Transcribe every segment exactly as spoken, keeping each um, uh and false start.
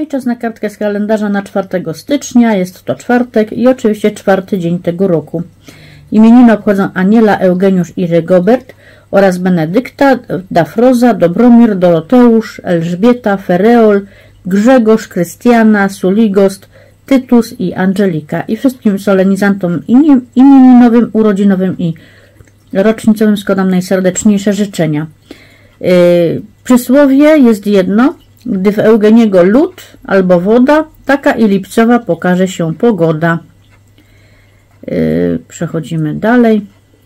i czas na kartkę z kalendarza na czwartego stycznia. Jest to czwartek i oczywiście czwarty dzień tego roku. Imieniny obchodzą Aniela, Eugeniusz i Rygobert oraz Benedykta, Dafroza, Dobromir, Doroteusz, Elżbieta, Fereol, Grzegorz, Krystiana, Suligost, Tytus i Angelika. I wszystkim solenizantom imieninowym, urodzinowym i rocznicowym składam najserdeczniejsze życzenia. Yy, przysłowie jest jedno: gdy w Eugeniego lód albo woda, taka i lipcowa pokaże się pogoda. Yy, przechodzimy dalej.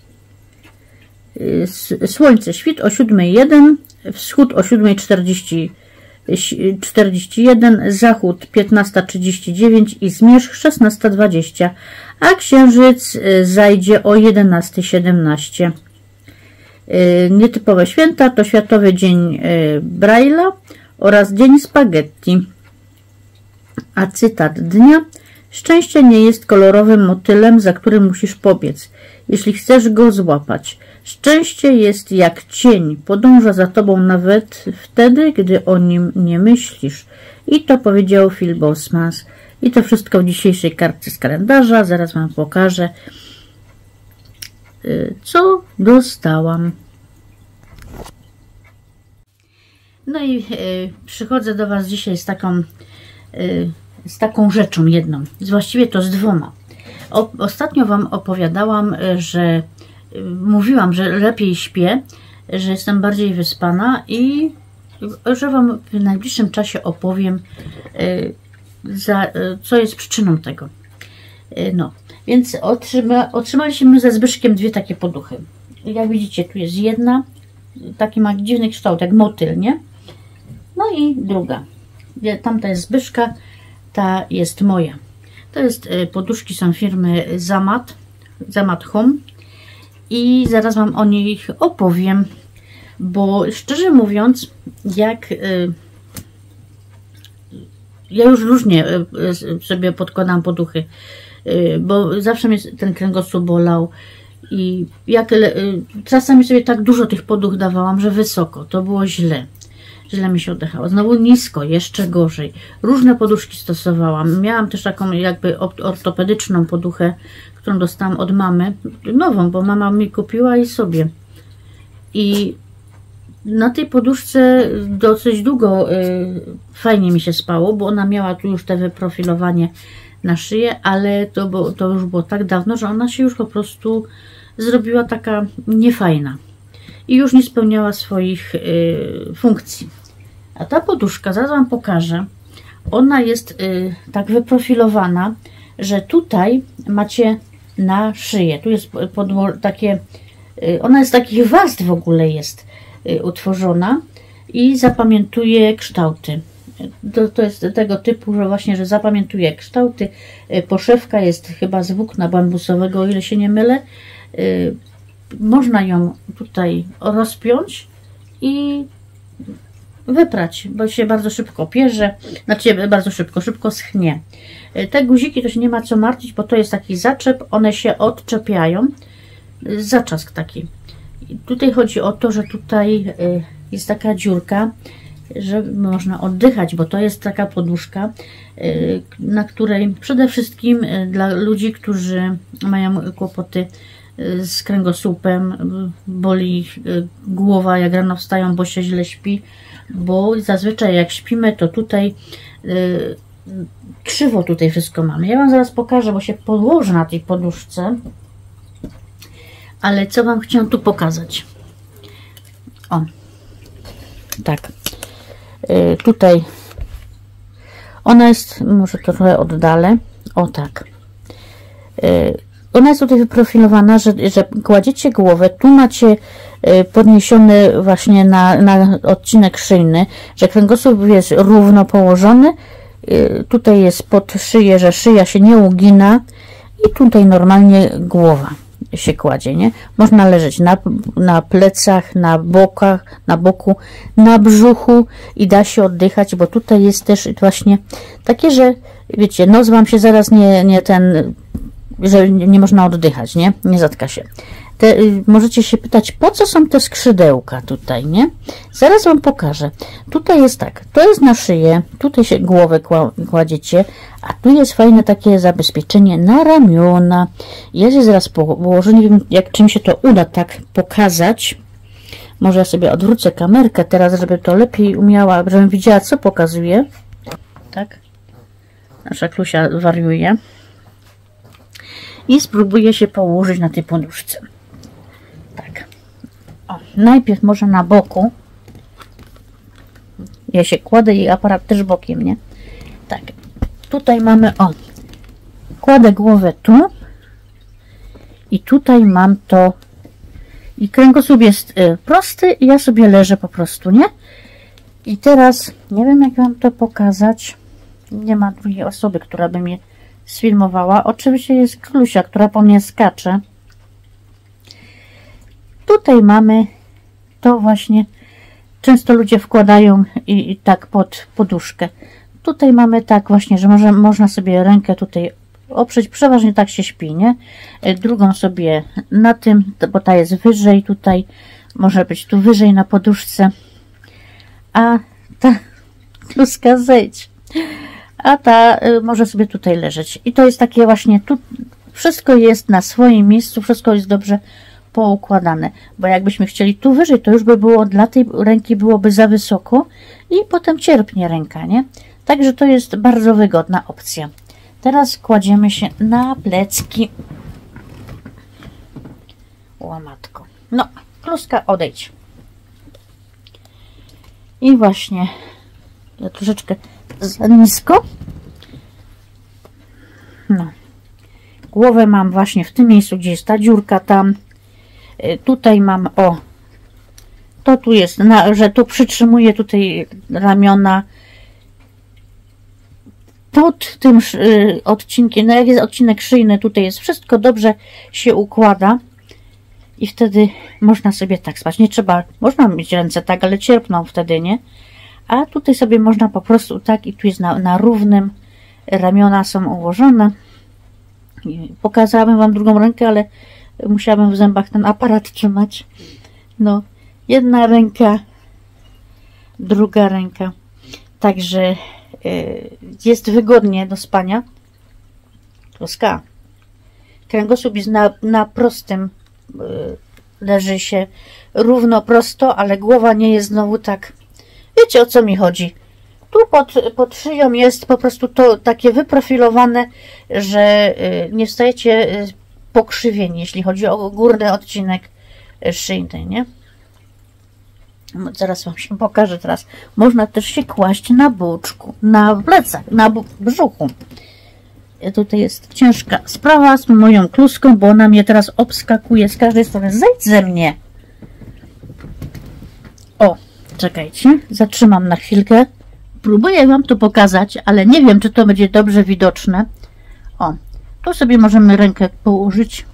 Yy, słońce, świt o siódmej jeden, wschód o siódmej czterdzieści jeden, zachód piętnasta trzydzieści dziewięć i zmierzch szesnasta dwadzieścia, a księżyc zajdzie o jedenastej siedemnaście. Nietypowe święta to Światowy Dzień Braille'a oraz Dzień Spaghetti. A cytat dnia: szczęście nie jest kolorowym motylem, za którym musisz pobiec, jeśli chcesz go złapać. Szczęście jest jak cień, podąża za tobą nawet wtedy, gdy o nim nie myślisz. I to powiedział Phil Bosmans. I to wszystko w dzisiejszej kartce z kalendarza. Zaraz wam pokażę, co dostałam. No i y, przychodzę do was dzisiaj z taką, y, z taką rzeczą jedną. Właściwie to z dwoma. O, ostatnio wam opowiadałam, że mówiłam, że lepiej śpię, że jestem bardziej wyspana i że wam w najbliższym czasie opowiem, za, co jest przyczyną tego. No, więc otrzyma, otrzymaliśmy ze Zbyszkiem dwie takie poduchy. Jak widzicie, tu jest jedna, taki ma dziwny kształt, jak motyl, nie? No i druga. Tamta jest Zbyszka, ta jest moja. To jest, poduszki są firmy Zamat, Zamat Home. I zaraz wam o nich opowiem, bo szczerze mówiąc, jak y, ja już różnie y, sobie podkładam poduchy, y, bo zawsze mnie ten kręgosłup bolał i jak y, czasami sobie tak dużo tych poduch dawałam, że wysoko, to było źle. Źle mi się oddechało. Znowu nisko, jeszcze gorzej. Różne poduszki stosowałam. Miałam też taką jakby ortopedyczną poduchę, którą dostałam od mamy. Nową, bo mama mi kupiła i sobie. I na tej poduszce dosyć długo y, fajnie mi się spało, bo ona miała tu już te wyprofilowanie na szyję, ale to, bo, to już było tak dawno, że ona się już po prostu zrobiła taka niefajna. I już nie spełniała swoich y, funkcji. A ta poduszka, zaraz wam pokażę, ona jest y, tak wyprofilowana, że tutaj macie na szyję. Tu jest takie, y, ona jest taki warstw w ogóle jest y, utworzona i zapamiętuje kształty. To, to jest tego typu, że właśnie, że zapamiętuje kształty. Y, poszewka jest chyba z włókna bambusowego, o ile się nie mylę. Y, Można ją tutaj rozpiąć i wyprać, bo się bardzo szybko pierze, znaczy bardzo szybko, szybko schnie. Te guziki to się nie ma co martwić, bo to jest taki zaczep, one się odczepiają, zaczask taki. I tutaj chodzi o to, że tutaj jest taka dziurka, że można oddychać, bo to jest taka poduszka, na której przede wszystkim dla ludzi, którzy mają kłopoty z kręgosłupem, boli ich głowa, jak rano wstają, bo się źle śpi, bo zazwyczaj jak śpimy, to tutaj y, krzywo tutaj wszystko mamy. Ja wam zaraz pokażę, bo się położę na tej poduszce, ale co wam chciałam tu pokazać? O, tak. Y, tutaj ona jest, może to trochę oddalę. O tak. Y, Ona jest tutaj wyprofilowana, że, że kładziecie głowę, tu macie podniesiony właśnie na, na odcinek szyjny, że kręgosłup jest równo położony, tutaj jest pod szyję, że szyja się nie ugina i tutaj normalnie głowa się kładzie, nie? Można leżeć na, na plecach, na bokach, na boku, na brzuchu i da się oddychać, bo tutaj jest też właśnie takie, że wiecie, nos wam się zaraz nie, nie ten... że nie można oddychać, nie? Nie zatka się. Te, y, możecie się pytać, po co są te skrzydełka tutaj, nie? Zaraz wam pokażę. Tutaj jest tak, to jest na szyję, tutaj się głowę kładziecie, a tu jest fajne takie zabezpieczenie na ramiona. Ja się zaraz położę, nie wiem, jak czym się to uda tak pokazać. Może ja sobie odwrócę kamerkę teraz, żeby to lepiej umiała, żebym widziała, co pokazuje. Tak? Nasza Klusia wariuje. I spróbuję się położyć na tej poduszce. Tak. O, najpierw może na boku. Ja się kładę i aparat też bokiem, nie? Tak. Tutaj mamy, o. Kładę głowę tu. I tutaj mam to. I kręgosłup jest y, prosty i ja sobie leżę po prostu, nie? I teraz, nie wiem jak wam to pokazać. Nie ma drugiej osoby, która by mnie sfilmowała. Oczywiście jest Klusia, która po mnie skacze. Tutaj mamy to właśnie, często ludzie wkładają i, i tak pod poduszkę. Tutaj mamy tak właśnie, że może, można sobie rękę tutaj oprzeć, przeważnie tak się śpi, nie? Drugą sobie na tym, bo ta jest wyżej tutaj, może być tu wyżej na poduszce, a ta Kluska zejdź, a ta y, może sobie tutaj leżeć. I to jest takie właśnie, tu wszystko jest na swoim miejscu, wszystko jest dobrze poukładane, bo jakbyśmy chcieli tu wyżej, to już by było, dla tej ręki byłoby za wysoko i potem cierpnie ręka, nie? Także to jest bardzo wygodna opcja. Teraz kładziemy się na plecki. Łamatko. No, Kluska, odejdź. I właśnie, ja troszeczkę za nisko. No. Głowę mam właśnie w tym miejscu, gdzie jest ta dziurka tam. Tutaj mam, o, to tu jest, na, że tu przytrzymuję tutaj ramiona. Pod tym y, odcinkiem, no jak jest odcinek szyjny, tutaj jest wszystko dobrze się układa i wtedy można sobie tak spać. Nie trzeba, można mieć ręce tak, ale cierpną wtedy, nie? A tutaj sobie można po prostu tak i tu jest na, na równym, ramiona są ułożone. Pokazałabym wam drugą rękę, ale musiałabym w zębach ten aparat trzymać. No, jedna ręka, druga ręka. Także jest wygodnie do spania. Kluska. Kręgosłup jest na, na prostym, leży się równo, prosto, ale głowa nie jest znowu tak. Wiecie, o co mi chodzi? Tu pod, pod szyją jest po prostu to takie wyprofilowane, że nie stajecie pokrzywieni, jeśli chodzi o górny odcinek szyjny, nie? Zaraz wam się pokażę teraz. Można też się kłaść na boczku, na plecach, na brzuchu. Tutaj jest ciężka sprawa z moją Kluską, bo ona mnie teraz obskakuje z każdej strony. Zejdź ze mnie! O, czekajcie, zatrzymam na chwilkę. Próbuję wam to pokazać, ale nie wiem, czy to będzie dobrze widoczne. O, tu sobie możemy rękę położyć.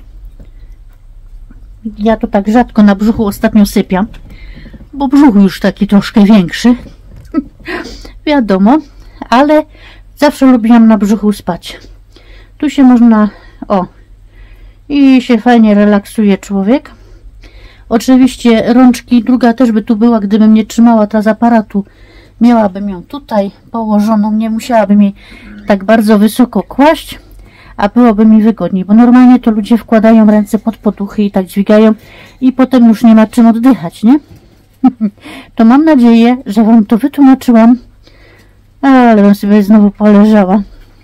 Ja to tak rzadko na brzuchu ostatnio sypiam, bo brzuch już taki troszkę większy. Wiadomo, ale zawsze lubiłam na brzuchu spać. Tu się można, o, i się fajnie relaksuje człowiek. Oczywiście rączki, druga też by tu była, gdybym nie trzymała ta z aparatu. Miałabym ją tutaj położoną, nie musiałabym jej tak bardzo wysoko kłaść, a byłoby mi wygodniej, bo normalnie to ludzie wkładają ręce pod poduchy i tak dźwigają i potem już nie ma czym oddychać, nie? To mam nadzieję, że wam to wytłumaczyłam, ale bym sobie znowu poleżała.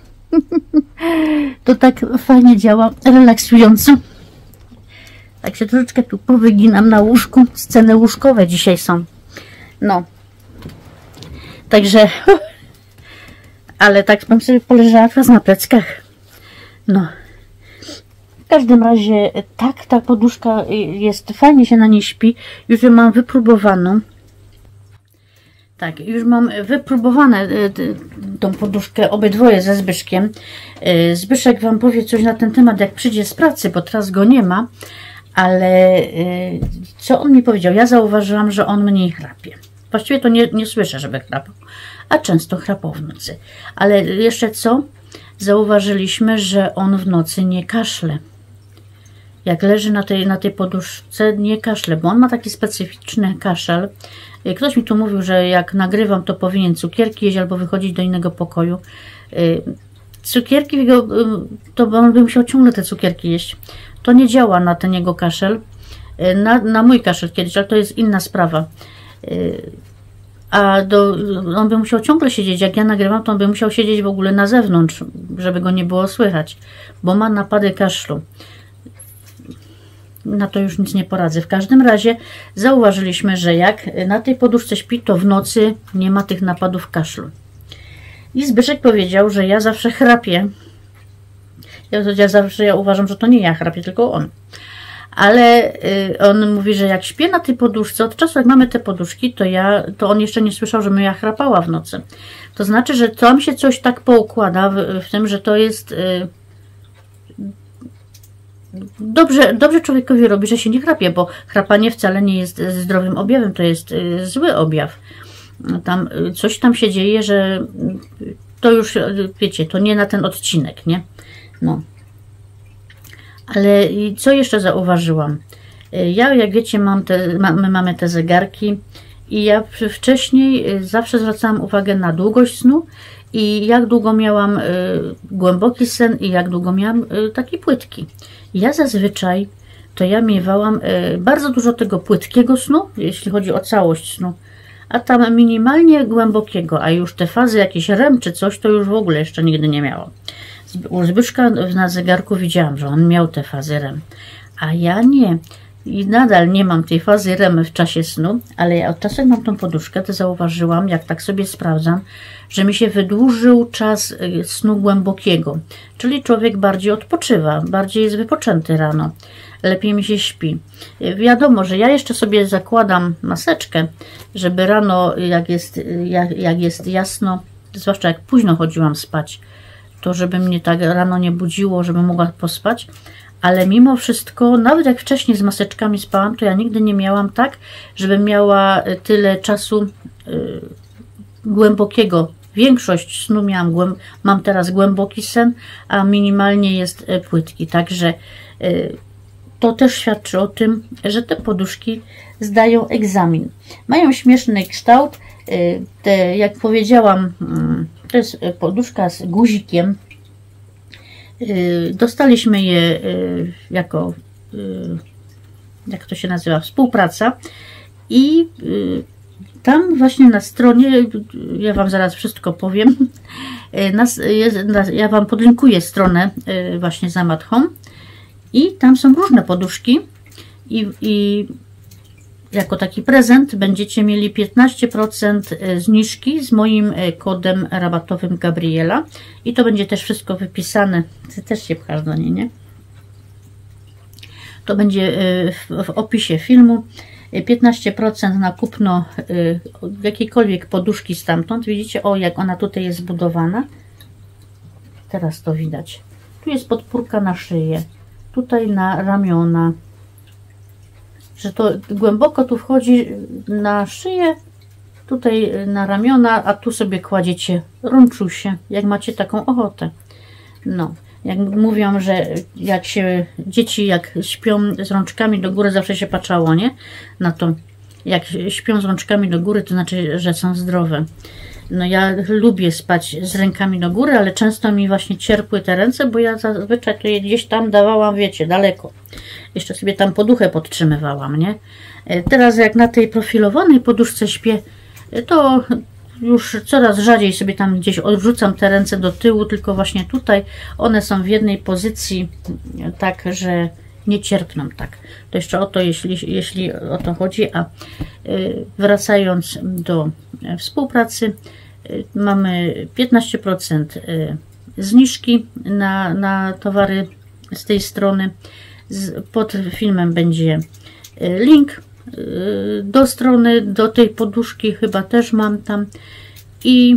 To tak fajnie działa, relaksująco. Tak się troszeczkę tu powyginam na łóżku. Sceny łóżkowe dzisiaj są. No. Także, ale tak bym sobie poleżała teraz na pleckach. No. W każdym razie tak, ta poduszka jest, fajnie się na niej śpi. Już ją mam wypróbowaną. Tak, już mam wypróbowane tą poduszkę, obydwoje ze Zbyszkiem. Zbyszek wam powie coś na ten temat, jak przyjdzie z pracy, bo teraz go nie ma. Ale co on mi powiedział? Ja zauważyłam, że on mniej chrapie. Właściwie to nie, nie słyszę, żeby chrapał, a często chrapał w nocy. Ale jeszcze co? Zauważyliśmy, że on w nocy nie kaszle. jak leży na tej, na tej poduszce, nie kaszle, bo on ma taki specyficzny kaszel. Ktoś mi tu mówił, że jak nagrywam, to powinien cukierki jeść albo wychodzić do innego pokoju. Cukierki, to on by musiał ciągle te cukierki jeść. To nie działa na ten jego kaszel. Na, na mój kaszel kiedyś, ale to jest inna sprawa. A do, on by musiał ciągle siedzieć, jak ja nagrywam, to on by musiał siedzieć w ogóle na zewnątrz, żeby go nie było słychać, bo ma napady kaszlu. Na to już nic nie poradzę. W każdym razie zauważyliśmy, że jak na tej poduszce śpi, to w nocy nie ma tych napadów kaszlu. I Zbyszek powiedział, że ja zawsze chrapię. Ja, ja zawsze ja uważam, że to nie ja chrapię, tylko on. Ale y, on mówi, że jak śpię na tej poduszce, od czasu jak mamy te poduszki, to ja, to on jeszcze nie słyszał, żebym ja chrapała w nocy. To znaczy, że tam się coś tak poukłada w, w tym, że to jest y, dobrze, dobrze człowiekowi robi, że się nie chrapie, bo chrapanie wcale nie jest zdrowym objawem, to jest y, zły objaw. Tam y, coś tam się dzieje, że y, to już, y, wiecie, to nie na ten odcinek, nie? No. Ale co jeszcze zauważyłam? Ja, jak wiecie, mam te, my mamy te zegarki i ja wcześniej zawsze zwracałam uwagę na długość snu i jak długo miałam głęboki sen i jak długo miałam taki płytki. Ja zazwyczaj to ja miewałam bardzo dużo tego płytkiego snu, jeśli chodzi o całość snu, a tam minimalnie głębokiego, a już te fazy jakieś R E M czy coś, to już w ogóle jeszcze nigdy nie miałam. U Zbyszka na zegarku widziałam, że on miał te fazy R E M, a ja nie. I nadal nie mam tej fazy R E M w czasie snu, ale ja od czasu jak mam tą poduszkę, to zauważyłam, jak tak sobie sprawdzam, że mi się wydłużył czas snu głębokiego. Czyli człowiek bardziej odpoczywa, bardziej jest wypoczęty rano. Lepiej mi się śpi. Wiadomo, że ja jeszcze sobie zakładam maseczkę, żeby rano, jak jest, jak, jak jest jasno, zwłaszcza jak późno chodziłam spać, to żeby mnie tak rano nie budziło, żebym mogła pospać, ale mimo wszystko, nawet jak wcześniej z maseczkami spałam, to ja nigdy nie miałam tak, żebym miała tyle czasu yy, głębokiego. Większość snu miałam, głęb mam teraz głęboki sen, a minimalnie jest płytki, także yy, to też świadczy o tym, że te poduszki zdają egzamin. Mają śmieszny kształt, yy, te, jak powiedziałam, yy, to jest poduszka z guzikiem. Dostaliśmy je jako, jak to się nazywa, współpraca i tam właśnie na stronie, ja Wam zaraz wszystko powiem, ja Wam podlinkuję stronę właśnie z Amat.home i tam są różne poduszki i, i jako taki prezent będziecie mieli piętnaście procent zniżki z moim kodem rabatowym Gabriela. I to będzie też wszystko wypisane. Ty też się pchasz do niej, nie? To będzie w opisie filmu. piętnaście procent na kupno jakiejkolwiek poduszki stamtąd. Widzicie, o jak ona tutaj jest zbudowana. Teraz to widać. Tu jest podpórka na szyję. Tutaj na ramiona. Że to głęboko tu wchodzi na szyję, tutaj na ramiona, a tu sobie kładziecie rączusie, jak macie taką ochotę. No, jak mówią, że jak się dzieci jak śpią z rączkami do góry, zawsze się patrzało, nie? Na to, jak śpią z rączkami do góry, to znaczy, że są zdrowe. No ja lubię spać z rękami do góry, ale często mi właśnie cierpły te ręce, bo ja zazwyczaj to je gdzieś tam dawałam, wiecie, daleko. Jeszcze sobie tam poduchę podtrzymywałam, nie? Teraz jak na tej profilowanej poduszce śpię, to już coraz rzadziej sobie tam gdzieś odrzucam te ręce do tyłu, tylko właśnie tutaj one są w jednej pozycji, tak, że nie cierpną tak. To jeszcze o to, jeśli, jeśli o to chodzi, a wracając do współpracy, mamy piętnaście procent zniżki na, na towary z tej strony. Pod filmem będzie link do strony, do tej poduszki chyba też mam tam i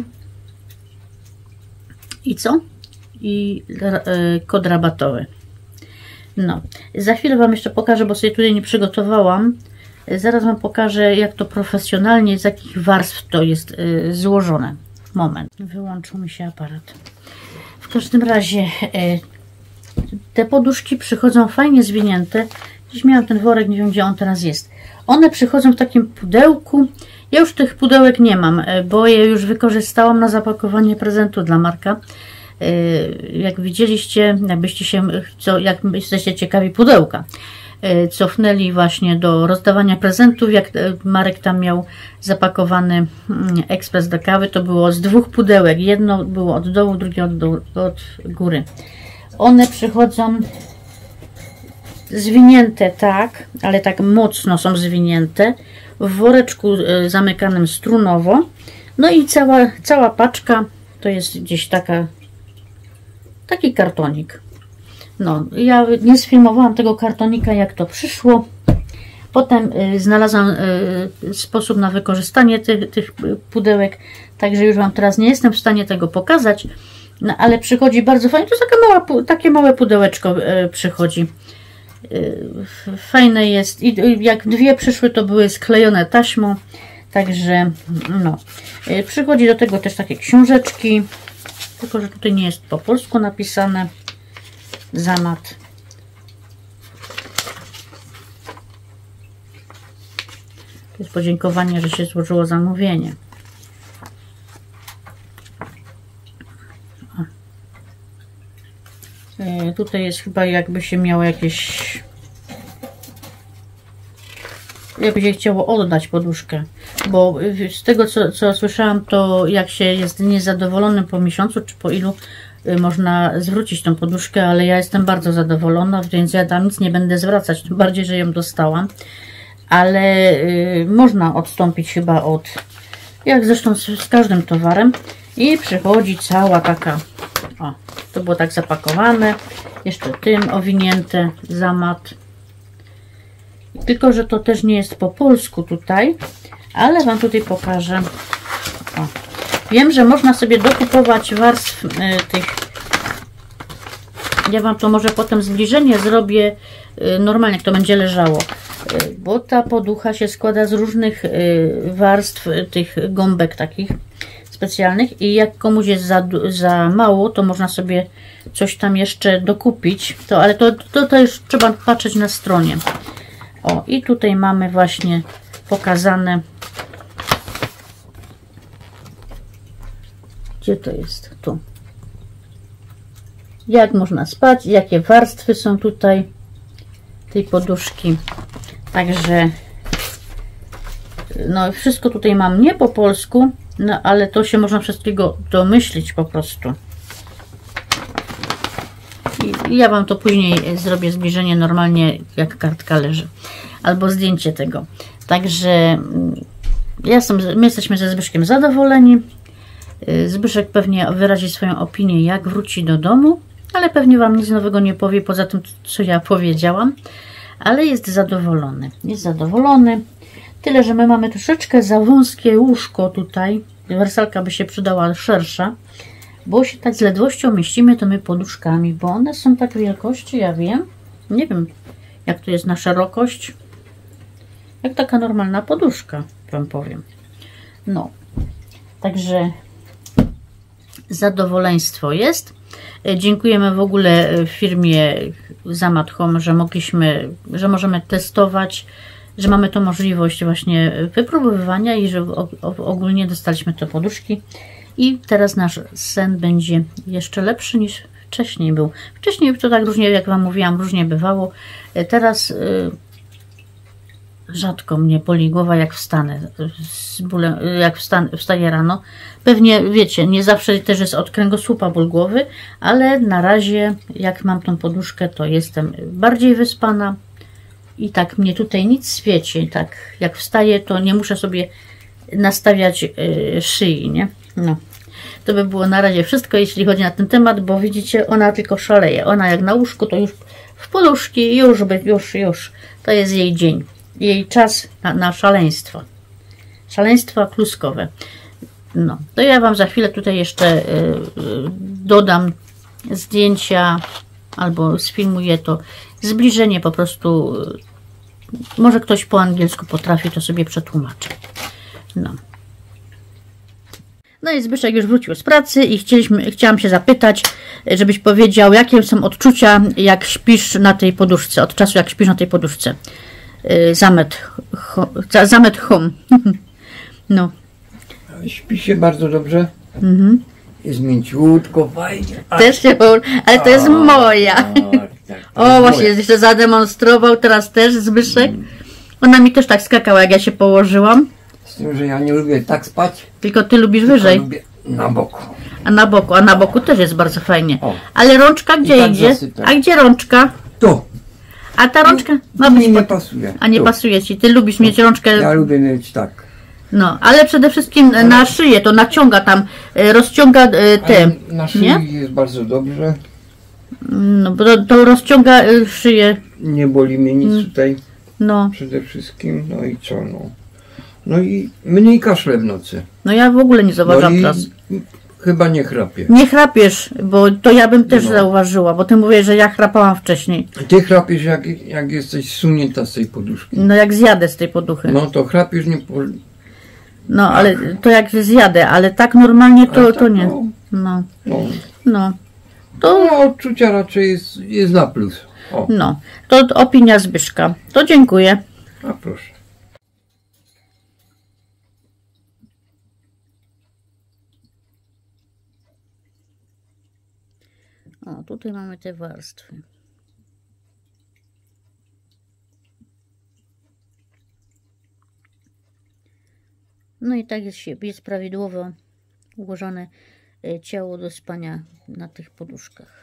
i co? I kod rabatowy. No, za chwilę Wam jeszcze pokażę, bo sobie tutaj nie przygotowałam. Zaraz Wam pokażę, jak to profesjonalnie, z jakich warstw to jest y, złożone. Moment, wyłączył mi się aparat. W każdym razie y, te poduszki przychodzą fajnie zwinięte. Gdzieś miałam ten worek, nie wiem gdzie on teraz jest. One przychodzą w takim pudełku. Ja już tych pudełek nie mam, bo je już wykorzystałam na zapakowanie prezentu dla Marka. Jak widzieliście, jakbyście się, co, jak jesteście ciekawi pudełka, cofnęli właśnie do rozdawania prezentów, jak Marek tam miał zapakowany ekspres do kawy, to było z dwóch pudełek. Jedno było od dołu, drugie od, dołu, od góry. One przychodzą zwinięte tak, ale tak mocno są zwinięte, w woreczku zamykanym strunowo. No i cała, cała paczka to jest gdzieś taka, taki kartonik. No, ja nie sfilmowałam tego kartonika, jak to przyszło. Potem y, znalazłam y, sposób na wykorzystanie tych, tych pudełek, także już Wam teraz nie jestem w stanie tego pokazać, no, ale przychodzi bardzo fajnie. To jest taka mała, takie małe pudełeczko y, przychodzi. Y, fajne jest. I y, jak dwie przyszły, to były sklejone taśmą, także no. Y, przychodzi do tego też takie książeczki, tylko że tutaj nie jest po polsku napisane. Zamat. To jest podziękowanie, że się złożyło zamówienie. E, tutaj jest chyba jakby się miało jakieś... jakby się chciało oddać poduszkę. Bo z tego co, co słyszałam, to jak się jest niezadowolonym po miesiącu, czy po ilu, można zwrócić tą poduszkę, ale ja jestem bardzo zadowolona, więc ja tam nic nie będę zwracać, tym bardziej, że ją dostałam. Ale y, można odstąpić chyba od, jak zresztą z, z każdym towarem. I przychodzi cała taka, o, to było tak zapakowane, jeszcze tym owinięte, zamat. Tylko że to też nie jest po polsku tutaj, ale Wam tutaj pokażę. O. Wiem, że można sobie dokupować warstw y, tych. Ja Wam to może potem zbliżenie zrobię y, normalnie, jak to będzie leżało. Y, bo ta poducha się składa z różnych y, warstw y, tych gąbek takich specjalnych. I jak komuś jest za, za mało, to można sobie coś tam jeszcze dokupić. To, ale to, to, to już trzeba patrzeć na stronie. O, i tutaj mamy właśnie pokazane. Gdzie to jest? Tu. Jak można spać, jakie warstwy są tutaj tej poduszki. Także no wszystko tutaj mam nie po polsku, no ale to się można wszystkiego domyślić po prostu. I, i ja Wam to później zrobię zbliżenie normalnie, jak kartka leży. Albo zdjęcie tego. Także ja jestem, my jesteśmy ze Zbyszkiem zadowoleni. Zbyszek pewnie wyrazi swoją opinię, jak wróci do domu, ale pewnie Wam nic nowego nie powie, poza tym, co ja powiedziałam. Ale jest zadowolony. Jest zadowolony. Tyle, że my mamy troszeczkę za wąskie łóżko tutaj. Wersalka by się przydała szersza, bo się tak z ledwością mieścimy tymi poduszkami, bo one są tak wielkości, ja wiem. Nie wiem, jak to jest na szerokość. Jak taka normalna poduszka, Wam powiem. No. Także zadowoleństwo jest. Dziękujemy w ogóle firmie Zamat Home, że mogliśmy, że możemy testować, że mamy tą możliwość właśnie wypróbowywania i że ogólnie dostaliśmy te poduszki. I teraz nasz sen będzie jeszcze lepszy niż wcześniej był. Wcześniej to tak różnie, jak Wam mówiłam, różnie bywało. Teraz rzadko mnie boli głowa, jak wstanę, z bólem, jak wstan, wstaję rano. Pewnie wiecie, nie zawsze też jest od kręgosłupa ból głowy, ale na razie jak mam tą poduszkę, to jestem bardziej wyspana i tak mnie tutaj nic świeci. Tak jak wstaję, to nie muszę sobie nastawiać yy, szyi, nie? No. To by było na razie wszystko, jeśli chodzi na ten temat, bo widzicie, ona tylko szaleje. Ona jak na łóżku, to już w poduszki, już, już, już. To jest jej dzień. Jej czas na, na szaleństwo. Szaleństwa kluskowe. No, to ja Wam za chwilę tutaj jeszcze y, y, dodam zdjęcia albo sfilmuję to. Zbliżenie po prostu. Y, może ktoś po angielsku potrafi, to sobie przetłumaczę. No. No i Zbyszek już wrócił z pracy i chcieliśmy, chciałam się zapytać, żebyś powiedział, jakie są odczucia, jak śpisz na tej poduszce, od czasu jak śpisz na tej poduszce. Zamet, ho, zamet home. No. Śpi się bardzo dobrze. Mhm. Jest mięciutko, fajnie. Też się, ale to jest moja. Tak, tak, o, właśnie, moja. Jeszcze zademonstrował teraz też Zbyszek. Ona mi też tak skakała, jak ja się położyłam. Z tym, że ja nie lubię tak spać. Tylko ty lubisz tylko wyżej. Lubię na boku. A na boku, a na boku też jest bardzo fajnie. O. Ale rączka gdzie tak idzie? Zasypiam. A gdzie rączka? Tu. A ta rączka nie, ma być nie, nie pod... pasuje. A nie tu. Pasuje ci. Ty lubisz tu. Mieć rączkę. Ja lubię mieć tak. No, ale przede wszystkim ale... na szyję to naciąga tam, rozciąga te. Ale na szyi nie? Jest bardzo dobrze. No, bo to, to rozciąga szyję. Nie boli mnie nic tutaj. No. Przede wszystkim. No i co no. No i mniej kaszle w nocy. No ja w ogóle nie zauważam no teraz. Chyba nie chrapię. Nie chrapiesz, bo to ja bym też no. zauważyła, bo ty mówisz, że ja chrapałam wcześniej. Ty chrapiesz jak, jak jesteś zsunięta z tej poduszki. No jak zjadę z tej poduchy. No to chrapiesz nie po... No ale to jak zjadę, ale tak normalnie to, tak, to nie. No. No. No. No. To... no odczucia raczej jest, jest na plus. O. No. To opinia Zbyszka. To dziękuję. A proszę. O, tutaj mamy te warstwy. No i tak jest, jest prawidłowo ułożone ciało do spania na tych poduszkach.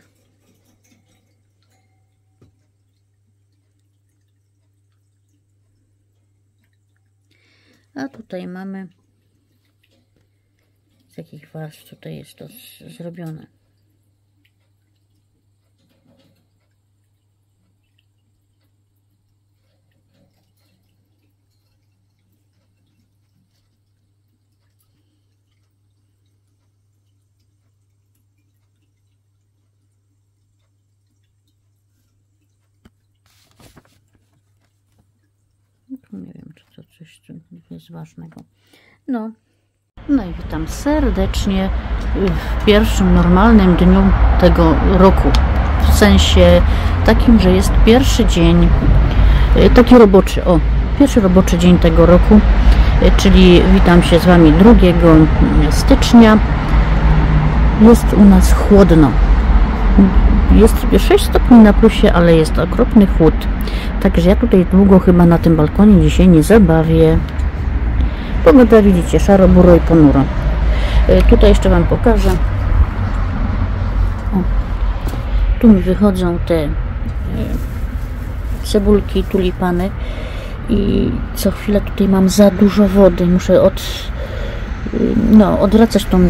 A tutaj mamy, z jakich warstw tutaj jest to zrobione. Nie wiem, czy to coś jest ważnego. No. No i witam serdecznie w pierwszym normalnym dniu tego roku. W sensie takim, że jest pierwszy dzień, taki roboczy, o, pierwszy roboczy dzień tego roku, czyli witam się z Wami drugiego stycznia. Jest u nas chłodno. Jest sobie sześć stopni na plusie, ale jest okropny chłód. Także ja tutaj długo chyba na tym balkonie dzisiaj nie zabawię. Pogoda widzicie, szaro, buro i ponuro. E, tutaj jeszcze Wam pokażę. O, tu mi wychodzą te e, cebulki, tulipany. I co chwilę tutaj mam za dużo wody. Muszę od, no, odwracać tą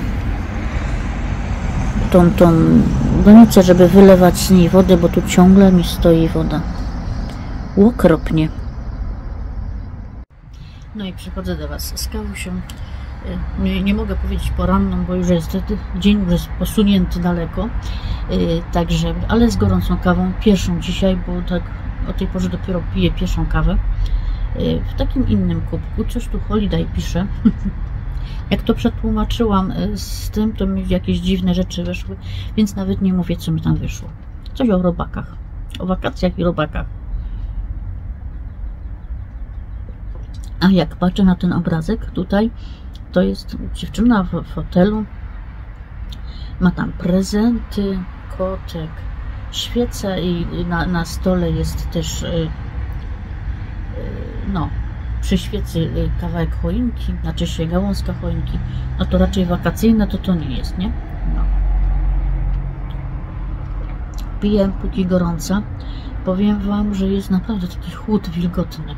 tą, tą donicę, żeby wylewać z niej wodę, bo tu ciągle mi stoi woda. Okropnie. No i przychodzę do Was z kawusią. Nie, nie mogę powiedzieć poranną, bo już jest dzień już jest posunięty daleko. Także, ale z gorącą kawą. Pierwszą dzisiaj, bo tak o tej porze dopiero piję pierwszą kawę. W takim innym kubku. Coś tu Holiday pisze. Jak to przetłumaczyłam z tym, to mi jakieś dziwne rzeczy wyszły, więc nawet nie mówię, co mi tam wyszło. Coś o robakach. O wakacjach i robakach. A jak patrzę na ten obrazek tutaj, to jest dziewczyna w fotelu. Ma tam prezenty, kotek, świeca i na, na stole jest też yy, yy, no, przy świecy kawałek choinki, znaczy się gałązka choinki. No to raczej wakacyjna to to nie jest, nie? No. Piję póki gorąca. Powiem Wam, że jest naprawdę taki chłód wilgotny.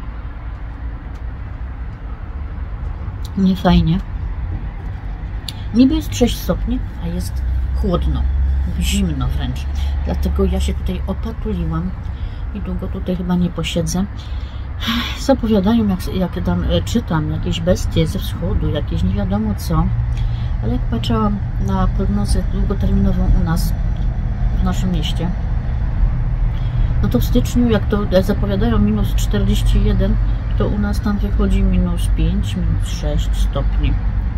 Nie fajnie. Niby jest sześć stopni, a jest chłodno. Zimno wręcz. Dlatego ja się tutaj opatuliłam i długo tutaj chyba nie posiedzę. Zapowiadają, jak, jak tam czytam, jakieś bestie ze wschodu, jakieś nie wiadomo co. Ale jak patrzyłam na prognozę długoterminową u nas, w naszym mieście, no to w styczniu, jak to jak zapowiadają minus czterdzieści jeden, to u nas tam wychodzi minus pięć, minus sześć stopni.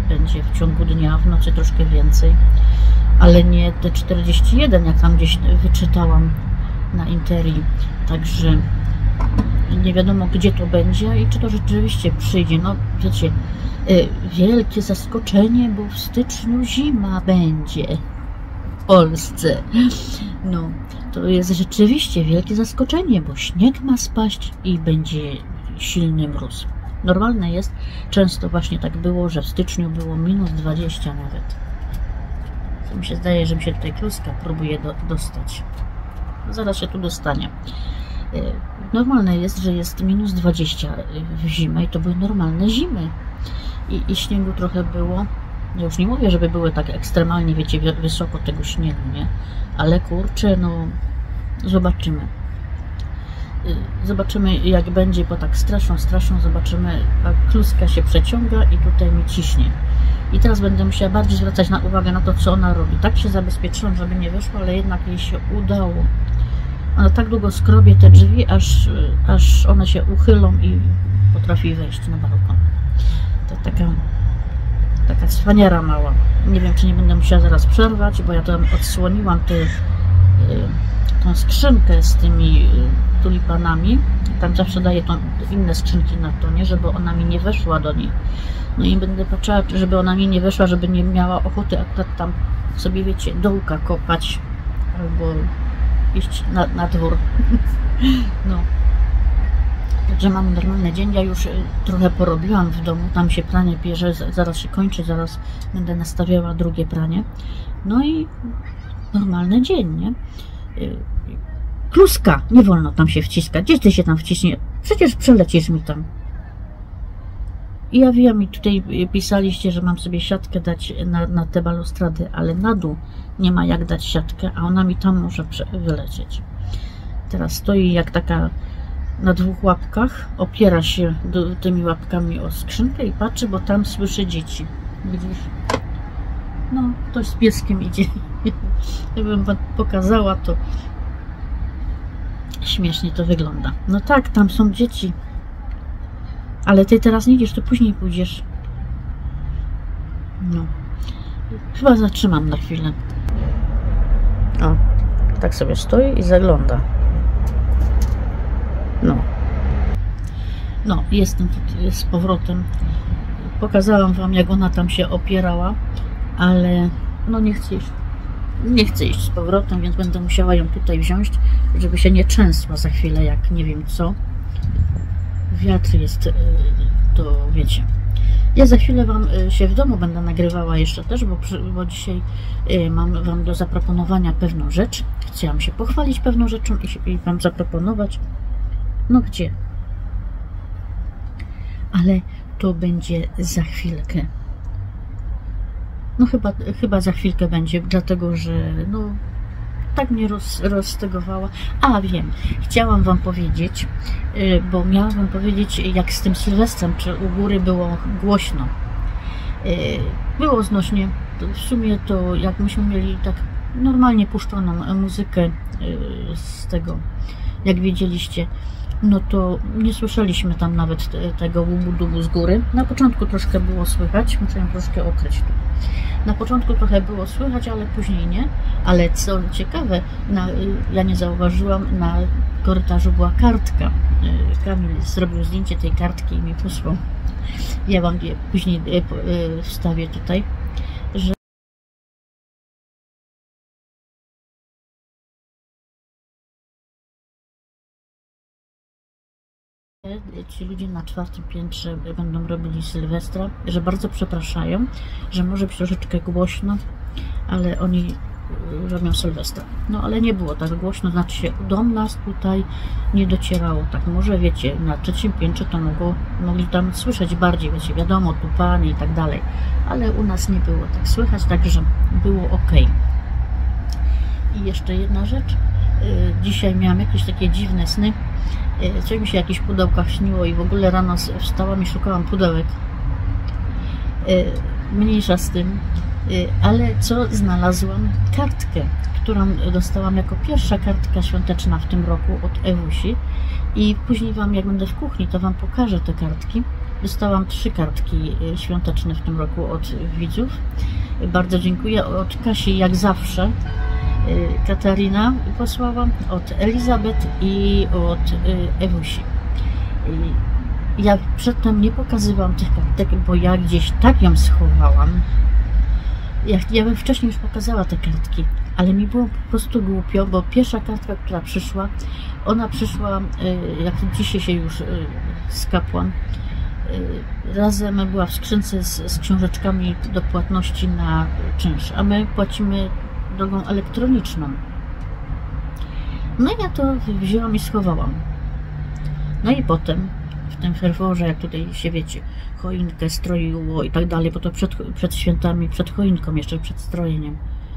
będzie w ciągu dnia, w nocy troszkę więcej, ale nie te czterdzieści jeden, jak tam gdzieś wyczytałam na Interii. Także nie wiadomo, gdzie to będzie i czy to rzeczywiście przyjdzie. No wiecie, wielkie zaskoczenie, bo w styczniu zima będzie w Polsce. No, to jest rzeczywiście wielkie zaskoczenie, bo śnieg ma spaść i będzie silny mróz. Normalne jest, często właśnie tak było, że w styczniu było minus dwadzieścia nawet. To mi się zdaje, że mi się tutaj kluska próbuje do, dostać. Zaraz się tu dostanie. Normalne jest, że jest minus dwadzieścia w zimę i to były normalne zimy. I, i śniegu trochę było. Ja już nie mówię, żeby były tak ekstremalnie, wiecie, wysoko tego śniegu, nie? Ale kurczę, no zobaczymy. Zobaczymy, jak będzie, bo tak straszą, straszą zobaczymy, a kluska się przeciąga i tutaj mi ciśnie. I teraz będę musiała bardziej zwracać na uwagę na to, co ona robi. Tak się zabezpieczyłam, żeby nie wyszło, ale jednak jej się udało. Ona tak długo skrobie te drzwi, aż, aż one się uchylą i potrafi wejść na balkon. To taka, taka cwaniara mała. Nie wiem, czy nie będę musiała zaraz przerwać, bo ja tam odsłoniłam tę tą skrzynkę z tymi tulipanami. Tam zawsze daję tą, inne skrzynki na to, nie, żeby ona mi nie weszła do niej. No i będę patrzała, żeby ona mi nie weszła, żeby nie miała ochoty akurat tam sobie, wiecie, dołka kopać albo iść na, na dwór. No. Także mamy normalny dzień. Ja już trochę porobiłam w domu. Tam się pranie bierze, zaraz się kończy, zaraz będę nastawiała drugie pranie. No i normalny dzień, nie? Kluska, nie wolno tam się wciskać. Gdzie ty się tam wciśnie? Przecież przelecisz mi tam. I ja wiem, i tutaj pisaliście, że mam sobie siatkę dać na, na te balustrady, ale na dół nie ma jak dać siatkę, a ona mi tam może wylecieć. Teraz stoi jak taka na dwóch łapkach, opiera się do, tymi łapkami o skrzynkę i patrzy, bo tam słyszy dzieci. Widzisz? No, ktoś z pieskiem idzie. Gdybym wam pokazała, to śmiesznie to wygląda. No tak, tam są dzieci. Ale ty teraz nie idziesz, to później pójdziesz. No. Chyba zatrzymam na chwilę. O, tak sobie stoi i zagląda. No. No, jestem tutaj z powrotem. Pokazałam wam, jak ona tam się opierała, ale no nie chcę iść. Nie chcę iść z powrotem, więc będę musiała ją tutaj wziąć, żeby się nie trzęsła za chwilę, jak nie wiem co. Wiatr jest, to wiecie. Ja za chwilę wam się w domu będę nagrywała jeszcze też, bo, bo dzisiaj mam wam do zaproponowania pewną rzecz. Chciałam się pochwalić pewną rzeczą i, i wam zaproponować. No gdzie? Ale to będzie za chwilkę. No chyba, chyba za chwilkę będzie, dlatego że no tak mnie roz, roztegowała. A wiem, chciałam wam powiedzieć, bo miałam wam powiedzieć, jak z tym Sylwestrem, czy u góry było głośno. Było znośnie. W sumie to jak myśmy mieli tak normalnie puszczoną muzykę z tego, jak wiedzieliście, no to nie słyszeliśmy tam nawet tego łubu-dubu z góry. Na początku troszkę było słychać, muszę ją troszkę okryć tu. Na początku trochę było słychać, ale później nie. Ale co ciekawe, na, ja nie zauważyłam, na korytarzu była kartka. Kamil zrobił zdjęcie tej kartki i mi posłał. Ja wam je później wstawię tutaj, że ci ludzie na czwartym piętrze będą robili Sylwestra, że bardzo przepraszają, że może być troszeczkę głośno, ale oni robią Sylwestra. No ale nie było tak głośno, znaczy się do nas tutaj nie docierało. Tak może wiecie, na trzecim piętrze to mogło, mogli tam słyszeć bardziej, wiecie, wiadomo, tupanie i tak dalej, ale u nas nie było tak słychać, także było ok. I jeszcze jedna rzecz, dzisiaj miałam jakieś takie dziwne sny. Coś mi się w jakichś pudełkach śniło i w ogóle rano wstałam i szukałam pudełek. Mniejsza z tym, ale co znalazłam? Kartkę, którą dostałam jako pierwsza kartka świąteczna w tym roku od Ewusi i później wam, jak będę w kuchni, to wam pokażę te kartki. Dostałam trzy kartki świąteczne w tym roku od widzów. Bardzo dziękuję. Od Kasi jak zawsze, Katarina posłałam, od Elizabeth i od Ewusi. Ja przedtem nie pokazywałam tych kartek, bo ja gdzieś tak ją schowałam. Ja, ja bym wcześniej już pokazała te kartki, ale mi było po prostu głupio, bo pierwsza kartka, która przyszła, ona przyszła, jak dzisiaj się już skapłam, razem była w skrzynce z, z książeczkami do płatności na czynsz, a my płacimy drogą elektroniczną. No i ja to wzięłam i schowałam. No i potem w tym ferworze, jak tutaj się wiecie, choinkę stroiło i tak dalej, bo to przed, przed świętami, przed choinką, jeszcze przed strojeniem.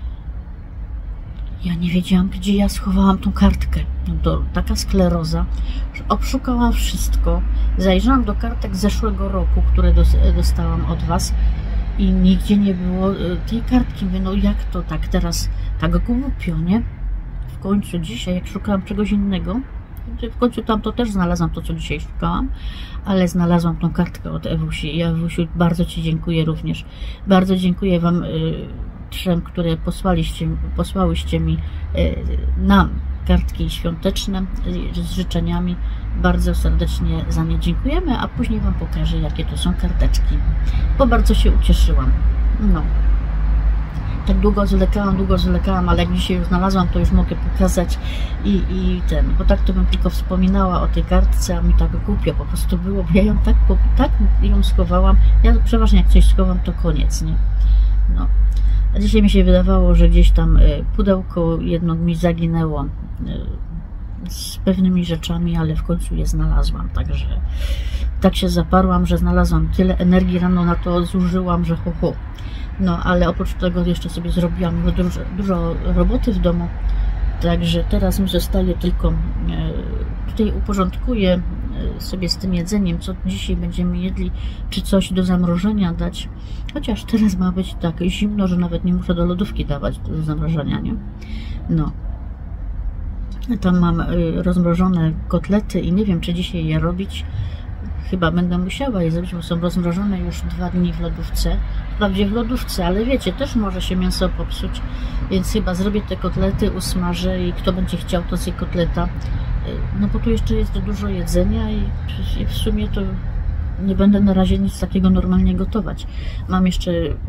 Ja nie wiedziałam, gdzie ja schowałam tą kartkę. No to taka skleroza, że obszukałam wszystko. Zajrzałam do kartek z zeszłego roku, które dostałam od was i nigdzie nie było tej kartki. Mówię, no jak to tak teraz, tak głupio, nie? W końcu dzisiaj, jak szukałam czegoś innego, w końcu tam to też znalazłam to, co dzisiaj szukałam, ale znalazłam tą kartkę od Ewusi. Ja, Ewusiu, bardzo ci dziękuję również. Bardzo dziękuję wam y, trzem, które posłaliście, posłałyście mi y, nam kartki świąteczne y, z życzeniami. Bardzo serdecznie za nie dziękujemy, a później wam pokażę, jakie to są karteczki, bo bardzo się ucieszyłam. No. Tak długo zwlekałam, długo zwlekałam, ale jak dzisiaj już znalazłam, to już mogę pokazać i, i ten, bo tak to bym tylko wspominała o tej kartce, a mi tak głupio po prostu było, bo ja ją tak, tak ją schowałam. Ja przeważnie jak coś schowam, to koniec, nie? No. A dzisiaj mi się wydawało, że gdzieś tam pudełko jedno mi zaginęło z pewnymi rzeczami, ale w końcu je znalazłam, także tak się zaparłam, że znalazłam tyle energii, rano na to zużyłam, że ho, ho. No, ale oprócz tego jeszcze sobie zrobiłam dużo, dużo roboty w domu, także teraz mi zostaje tylko, tutaj uporządkuję sobie z tym jedzeniem, co dzisiaj będziemy jedli, czy coś do zamrożenia dać, chociaż teraz ma być tak zimno, że nawet nie muszę do lodówki dawać do zamrożenia, nie? No. Tam mam rozmrożone kotlety i nie wiem, czy dzisiaj je robić. Chyba będę musiała je zrobić, bo są rozmrożone już dwa dni w lodówce. Wprawdzie w lodówce, ale wiecie, też może się mięso popsuć, więc chyba zrobię te kotlety, usmażę i kto będzie chciał, to zje kotleta. No bo tu jeszcze jest dużo jedzenia i w sumie to nie będę na razie nic takiego normalnie gotować. Mam jeszcze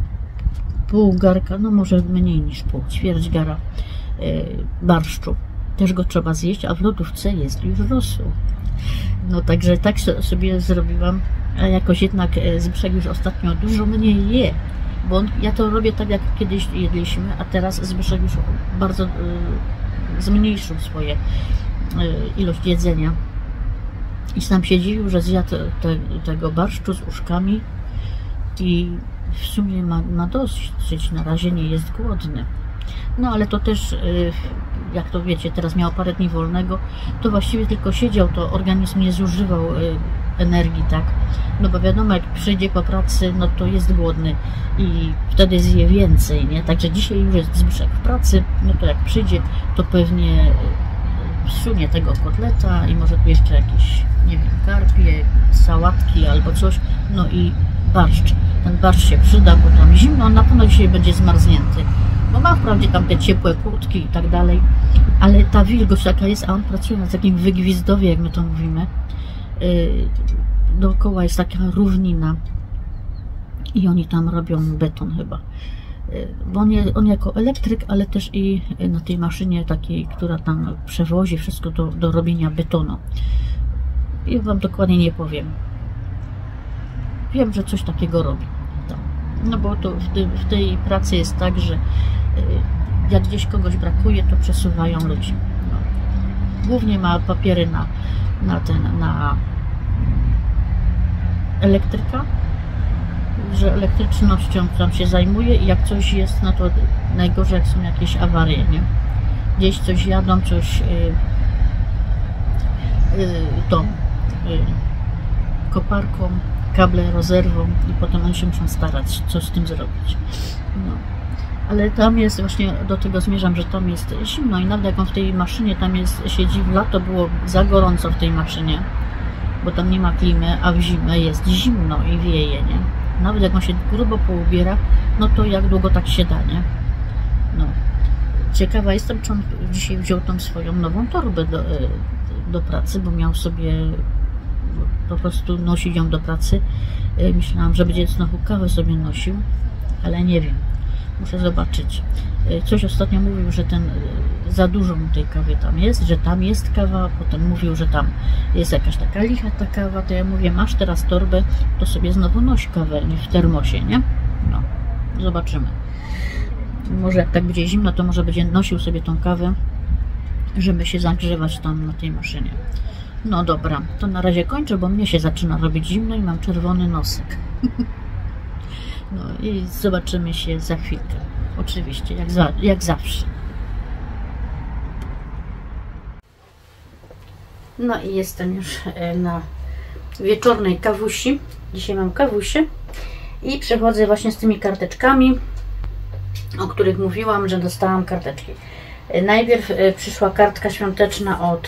pół garka, no może mniej niż pół, ćwierć gara barszczu. Też go trzeba zjeść, a w lodówce jest już rosół. No także tak sobie zrobiłam, a jakoś jednak Zbyszek już ostatnio dużo mniej je, bo on, ja to robię tak, jak kiedyś jedliśmy, a teraz Zbyszek już bardzo y, zmniejszył swoje y, ilość jedzenia i sam się dziwił, że zjadł te, tego barszczu z uszkami i w sumie ma, ma dosyć, na razie nie jest głodny. No ale to też, jak to wiecie, teraz miał parę dni wolnego, to właściwie tylko siedział, to organizm nie zużywał energii, tak? No bo wiadomo, jak przyjdzie po pracy, no to jest głodny i wtedy zje więcej, nie? Także dzisiaj już jest Zbyszek w pracy, no to jak przyjdzie, to pewnie wsunie tego kotleta i może tu jeszcze jakieś, nie wiem, karpie, sałatki albo coś, no i barszcz. Ten barszcz się przyda, bo tam zimno, on na pewno dzisiaj będzie zmarznięty. Bo ma wprawdzie tam te ciepłe kurtki i tak dalej, ale ta wilgoć taka jest, a on pracuje na takim wygwizdowie, jak my to mówimy. Yy, dookoła jest taka równina i oni tam robią beton chyba. Yy, bo on, je, on jako elektryk, ale też i na tej maszynie takiej, która tam przewozi wszystko do, do robienia betonu. I wam dokładnie nie powiem. Wiem, że coś takiego robi. No bo to w, ty, w tej pracy jest tak, że jak gdzieś kogoś brakuje, to przesuwają ludzi. No. Głównie ma papiery na, na ten, na elektryka, że elektrycznością tam się zajmuje i jak coś jest, no to najgorzej jak są jakieś awarie, nie? Gdzieś coś jadą, coś yy, yy, tą yy, koparką, kable rozerwą i potem oni się muszą starać, co z tym zrobić. No. Ale tam jest, właśnie do tego zmierzam, że tam jest zimno i nawet jak on w tej maszynie tam jest, siedzi, w lato było za gorąco w tej maszynie, bo tam nie ma klimy, a w zimę jest zimno i wieje, nie? Nawet jak on się grubo poubiera, no to jak długo tak się da, nie? No. Ciekawa jestem, czy on dzisiaj wziął tą swoją nową torbę do, do pracy, bo miał sobie po prostu nosić ją do pracy. Myślałam, że będzie znowu kawę sobie nosił, ale nie wiem. Muszę zobaczyć. Coś ostatnio mówił, że ten za dużo mu tej kawy tam jest, że tam jest kawa, potem mówił, że tam jest jakaś taka licha ta kawa, to ja mówię, masz teraz torbę, to sobie znowu noś kawę w termosie, nie? No, zobaczymy. Może jak tak będzie zimno, to może będzie nosił sobie tą kawę, żeby się zagrzewać tam na tej maszynie. No dobra, to na razie kończę, bo mnie się zaczyna robić zimno i mam czerwony nosek. No i zobaczymy się za chwilkę. Oczywiście, jak, za, jak zawsze. No i jestem już na wieczornej kawusi. Dzisiaj mam kawusię i przechodzę właśnie z tymi karteczkami, o których mówiłam, że dostałam karteczki. Najpierw przyszła kartka świąteczna od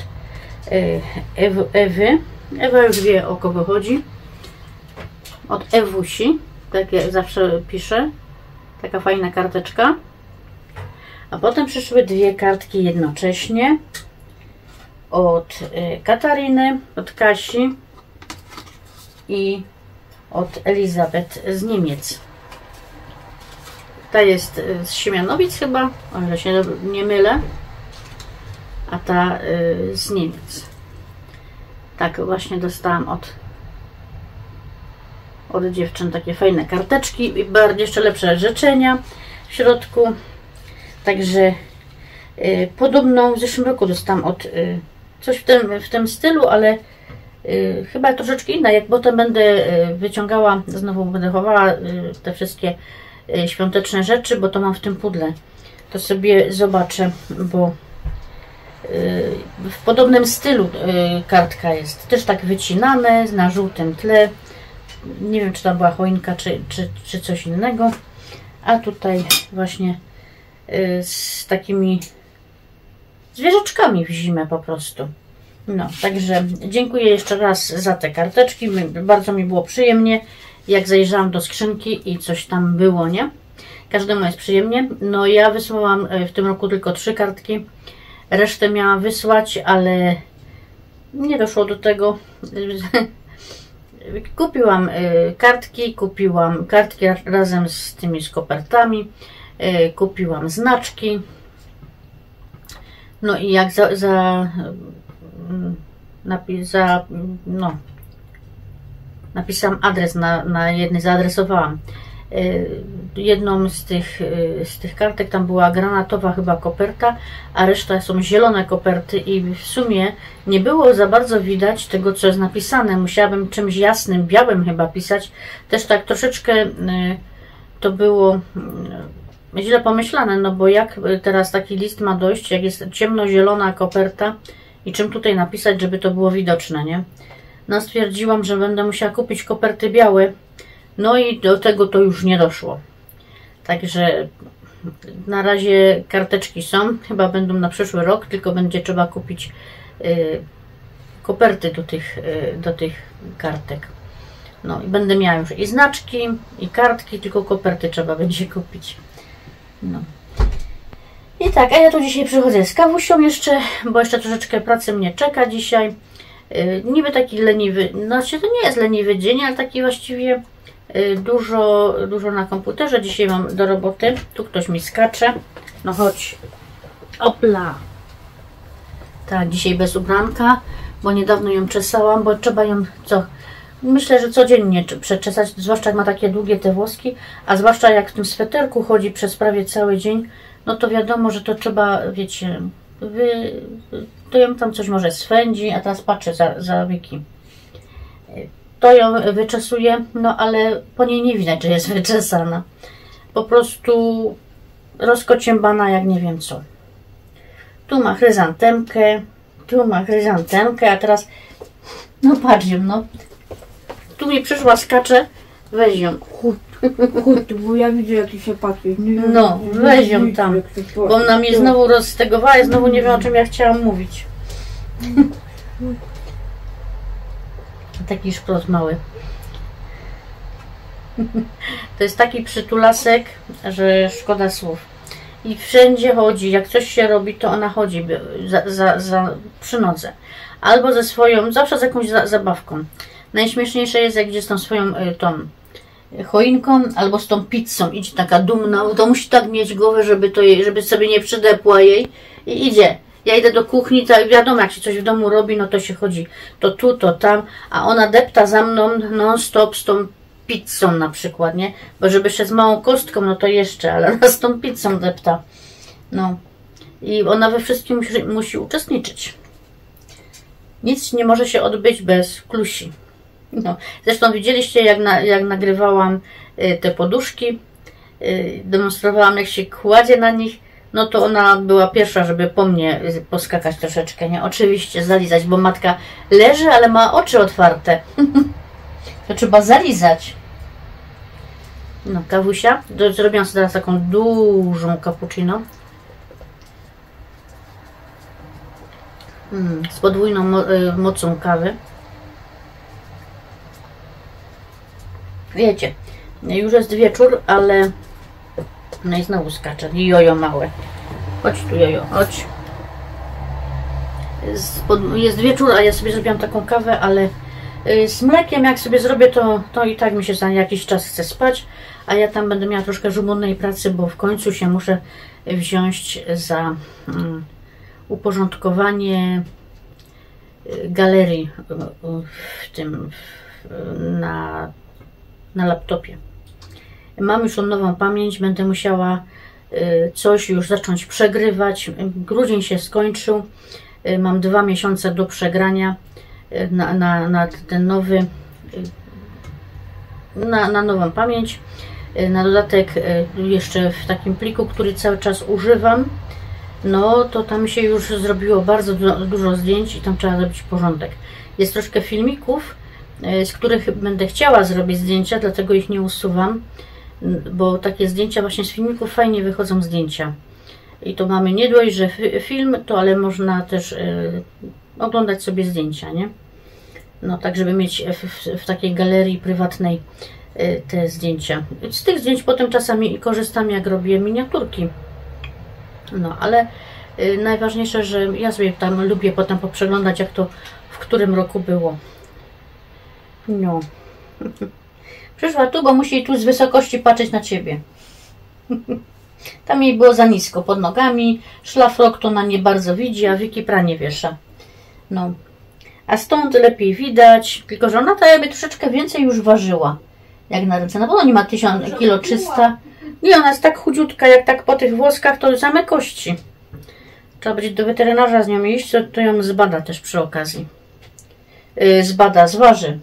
Ewy. Ewa już wie, o kogo chodzi. Od Ewusi. Tak jak zawsze piszę. Taka fajna karteczka. A potem przyszły dwie kartki jednocześnie. Od Katariny, od Kasi i od Elizabeth z Niemiec. Ta jest z Siemianowic chyba, o ile się nie mylę. A ta z Niemiec. Tak właśnie dostałam od od dziewczyn takie fajne karteczki i bardziej jeszcze lepsze życzenia w środku. Także y, podobną w zeszłym roku dostałam od y, coś w tym, w tym stylu, ale y, chyba troszeczkę inna. Jak potem będę y, wyciągała, znowu będę chowała y, te wszystkie y, świąteczne rzeczy, bo to mam w tym pudle. To sobie zobaczę, bo y, w podobnym stylu y, kartka jest. Też tak wycinane na żółtym tle. Nie wiem, czy to była choinka, czy, czy, czy coś innego. A tutaj właśnie y, z takimi zwierzaczkami w zimę po prostu. No, także dziękuję jeszcze raz za te karteczki. Bardzo mi było przyjemnie, jak zajrzałam do skrzynki i coś tam było, nie? Każdemu jest przyjemnie. No, ja wysłałam w tym roku tylko trzy kartki. Resztę miałam wysłać, ale nie doszło do tego. Kupiłam y, kartki, kupiłam kartki razem z tymi z kopertami, y, kupiłam znaczki. No i jak za, za, napi, za no, napisałam adres, na, na jednej zaadresowałam. Y, jedną z tych, y, z tych kartek tam była granatowa chyba koperta, a reszta są zielone koperty i w sumie nie było za bardzo widać tego, co jest napisane. Musiałabym czymś jasnym, białym chyba pisać. Też tak troszeczkę y, to było y, źle pomyślane, no bo jak teraz taki list ma dojść, jak jest ciemnozielona koperta i czym tutaj napisać, żeby to było widoczne, nie? No stwierdziłam, że będę musiała kupić koperty białe. No i do tego to już nie doszło. Także na razie karteczki są. Chyba będą na przyszły rok, tylko będzie trzeba kupić y, koperty do tych, y, do tych kartek. No i będę miała już i znaczki, i kartki, tylko koperty trzeba będzie kupić. No. I tak, a ja tu dzisiaj przychodzę z kawusią jeszcze, bo jeszcze troszeczkę pracy mnie czeka dzisiaj. Y, niby taki leniwy, znaczy to nie jest leniwy dzień, ale taki właściwie Dużo, dużo na komputerze. Dzisiaj mam do roboty. Tu ktoś mi skacze. No chodź. Opla. Tak, dzisiaj bez ubranka, bo niedawno ją czesałam, bo trzeba ją co? Myślę, że codziennie przeczesać, zwłaszcza jak ma takie długie te włoski, a zwłaszcza jak w tym sweterku chodzi przez prawie cały dzień, no to wiadomo, że to trzeba, wiecie, wy, to ją tam coś może swędzi, a teraz patrzę za, za łyki. To ją wyczesuję, no ale po niej nie widać, że jest wyczesana. Po prostu rozkociębana jak nie wiem co. Tu ma chryzantemkę, tu ma chryzantemkę, a teraz, no patrz ją, no. Tu mi przyszła, skacze, weź ją. Chód, chód, bo ja widzę, jak ty się patrzy. No, weź ją tam, bo ona mnie znowu rozstegowała i znowu nie wiem, o czym ja chciałam mówić. Taki szprot mały. To jest taki przytulasek, że szkoda słów. I wszędzie chodzi, jak coś się robi, to ona chodzi za, za, za, przy nodze. Albo ze swoją, zawsze z jakąś za, zabawką. Najśmieszniejsze jest, jak idzie z tą swoją y, tą choinką, albo z tą pizzą. Idzie taka dumna, to musi tak mieć głowę, żeby, to jej, żeby sobie nie przydepła jej. I idzie. Ja idę do kuchni, to wiadomo, jak się coś w domu robi, no to się chodzi to tu, to tam, a ona depta za mną non stop z tą pizzą na przykład, nie? Bo żeby jeszcze z małą kostką, no to jeszcze, ale ona z tą pizzą depta. No. I ona we wszystkim musi, musi uczestniczyć. Nic nie może się odbyć bez klusi. No. Zresztą widzieliście, jak, na, jak nagrywałam y, te poduszki, y, demonstrowałam, jak się kładzie na nich, no to ona była pierwsza, żeby po mnie poskakać troszeczkę, nie? Oczywiście zalizać, bo matka leży, ale ma oczy otwarte. To trzeba zalizać. No, kawusia. Zrobiłam sobie teraz taką dużą cappuccino. Mm, z podwójną mo mocą kawy. Wiecie, już jest wieczór, ale no i znowu skacze. Jojo małe. Chodź tu, jojo, chodź. Jest wieczór, a ja sobie zrobiłam taką kawę, ale z mlekiem jak sobie zrobię, to, to i tak mi się za jakiś czas chce spać, a ja tam będę miała troszkę żmudnej pracy, bo w końcu się muszę wziąć za um, uporządkowanie galerii w tym na, na laptopie. Mam już nową pamięć, będę musiała coś już zacząć przegrywać. Grudzień się skończył, mam dwa miesiące do przegrania na, na, na ten nowy, na, na nową pamięć. Na dodatek jeszcze w takim pliku, który cały czas używam, no to tam się już zrobiło bardzo dużo zdjęć i tam trzeba zrobić porządek. Jest troszkę filmików, z których będę chciała zrobić zdjęcia, dlatego ich nie usuwam, bo takie zdjęcia właśnie z filmików fajnie wychodzą zdjęcia. I to mamy nie dość, że film, to ale można też y, oglądać sobie zdjęcia, nie? No tak, żeby mieć w, w, w takiej galerii prywatnej y, te zdjęcia. Z tych zdjęć potem czasami korzystam, jak robię miniaturki. No, ale y, najważniejsze, że ja sobie tam lubię potem poprzeglądać, jak to w którym roku było. No. Przyszła tu, bo musi tu z wysokości patrzeć na ciebie. Tam jej było za nisko pod nogami. Szlafrok to na nie bardzo widzi, a Wiki pranie wiesza. No. A stąd lepiej widać. Tylko że ona ta jakby troszeczkę więcej już ważyła. Jak na ręce. No bo ona nie ma tysiąc kilo trzysta. Nie, ona jest tak chudziutka, jak tak po tych włoskach, to same kości. Trzeba będzie do weterynarza z nią iść, to, to ją zbada też przy okazji. Yy, zbada, zważy.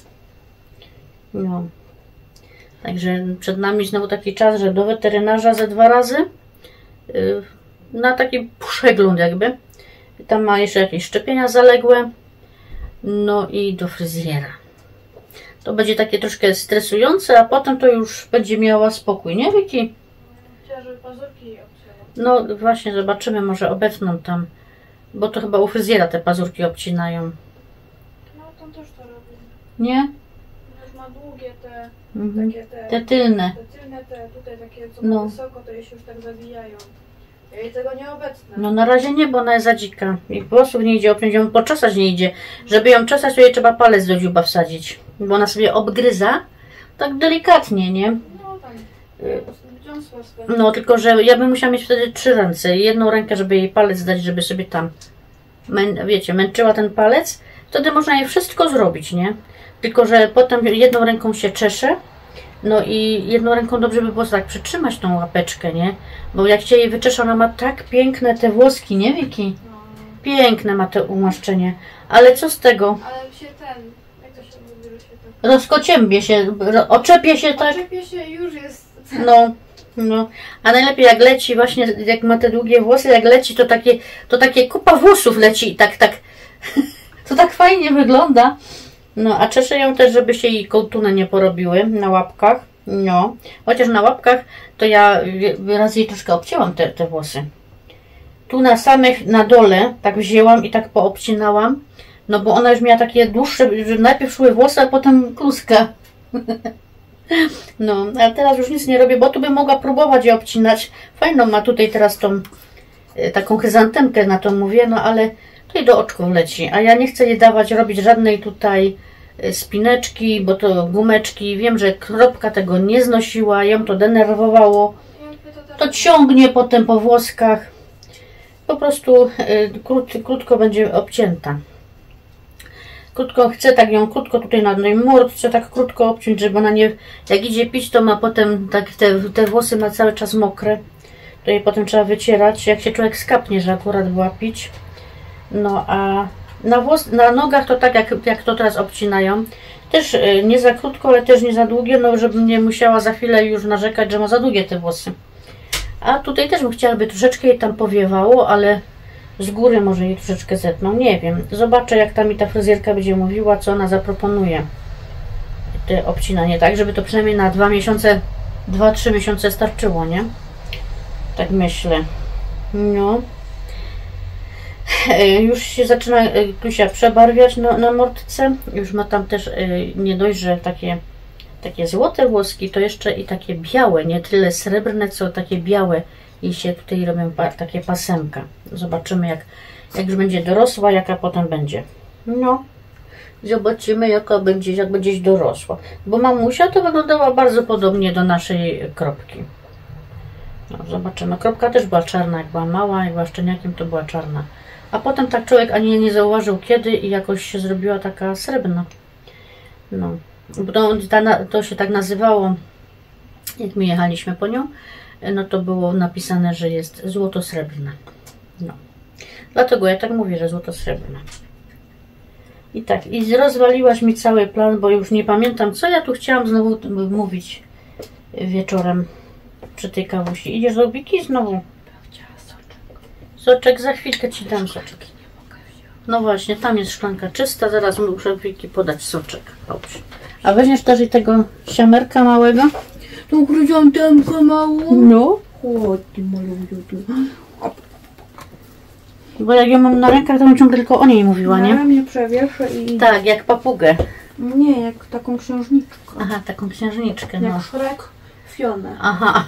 No. Także przed nami znowu taki czas, że do weterynarza ze dwa razy yy, na taki przegląd jakby. Tam ma jeszcze jakieś szczepienia zaległe. No i do fryzjera. To będzie takie troszkę stresujące, a potem to już będzie miała spokój, nie Wiki? Chciała, żeby pazurki obcięła. No właśnie, zobaczymy, może obetną tam. Bo to chyba u fryzjera te pazurki obcinają. No tam też to robi. Nie? Już ma długie te, Mhm. takie te, Te tylne. te tylne, te tutaj takie co No. ma wysoko, to je się już tak zawijają. Ja jej tego nie obecnę. No na razie nie, bo ona jest za dzika. I włosów nie idzie obciąć, ją poczesać nie idzie. Żeby ją czesać, to jej trzeba palec do dziuba wsadzić. Bo ona sobie obgryza tak delikatnie, nie? No tam, Y dziąsła swoje. No tylko, że ja bym musiała mieć wtedy trzy ręce. Jedną rękę, żeby jej palec dać, żeby sobie tam, mę wiecie, męczyła ten palec. Wtedy można jej wszystko zrobić, nie? Tylko, że potem jedną ręką się czesze. No i jedną ręką dobrze by było tak przytrzymać tą łapeczkę, nie? Bo jak się jej wyczesza, ona ma tak piękne te włoski, nie Wiki? No. Piękne ma to umaszczenie. Ale co z tego? Ale się ten, jak to się mówi, że się tak... Rozkociębie się, oczepie się tak. Oczepie się już jest... No, no. A najlepiej jak leci właśnie, jak ma te długie włosy, jak leci, to takie, to takie kupa włosów leci i tak, tak. To tak fajnie wygląda. No, a czeszę ją też, żeby się jej kołtuny nie porobiły na łapkach. No, chociaż na łapkach to ja raz jej troszkę obcięłam te, te włosy. Tu na samych, na dole tak wzięłam i tak poobcinałam, No bo ona już miała takie dłuższe, że najpierw szły włosy, a potem kluska. No, a teraz już nic nie robię, bo tu bym mogła próbować je obcinać. Fajną ma tutaj teraz tą taką chryzantemkę, na to mówię, no ale tutaj do oczków leci. A ja nie chcę jej dawać, robić żadnej tutaj spineczki, bo to gumeczki. Wiem, że kropka tego nie znosiła, ją to denerwowało. To ciągnie potem po włoskach. Po prostu y, krót, krótko będzie obcięta. Krótko chcę tak ją krótko tutaj na jednej mordce tak krótko obciąć, żeby ona nie, jak idzie pić, to ma potem tak te, te włosy ma cały czas mokre. To je potem trzeba wycierać, jak się człowiek skapnie, że akurat była pić. No a na, włos, na nogach to tak jak, jak to teraz obcinają. Też y, nie za krótko, ale też nie za długie, no żebym nie musiała za chwilę już narzekać, że ma za długie te włosy. A tutaj też bym chciała, by troszeczkę jej tam powiewało, ale z góry może jej troszeczkę zetną. Nie wiem. Zobaczę, jak ta mi ta fryzjerka będzie mówiła, co ona zaproponuje. Te obcinanie, tak, żeby to przynajmniej na dwa miesiące, dwa, trzy miesiące starczyło, nie? Tak myślę. No. Już się zaczyna Klusia przebarwiać na, na mordce. Już ma tam też nie dość, że takie takie złote włoski, to jeszcze i takie białe, nie tyle srebrne, co takie białe i się tutaj robią pa, takie pasemka. Zobaczymy, jak, jak już będzie dorosła, jaka potem będzie. No, zobaczymy, jaka będzie, jak będzie dorosła. Bo mamusia to wyglądała bardzo podobnie do naszej kropki. No, zobaczymy. Kropka też była czarna, jak była mała, jak była szczeniakiem, to była czarna. A potem tak człowiek ani nie zauważył kiedy i jakoś się zrobiła taka srebrna. No. To, to się tak nazywało, jak my jechaliśmy po nią, no to było napisane, że jest złoto-srebrna. No. Dlatego ja tak mówię, że złoto-srebrna. I tak, i rozwaliłaś mi cały plan, bo już nie pamiętam, co ja tu chciałam znowu mówić wieczorem przy tej kawusi. Idziesz do Biki znowu? Soczek, za chwilkę ci dam soczek. No właśnie, tam jest szklanka czysta, zaraz muszę Wiki podać soczek. Dobrze. A weźmiesz też i tego siamerka małego? Tą chryzantemkę małą? No. Chodź, ty malutku. Bo jak ją mam na rękach, to bym ciągle tylko o niej mówiła, nie? Na mnie przewieszę i... Tak, jak papugę. Nie, jak taką księżniczkę. Aha, taką księżniczkę, Jak no. Shrek, Fionę. Aha.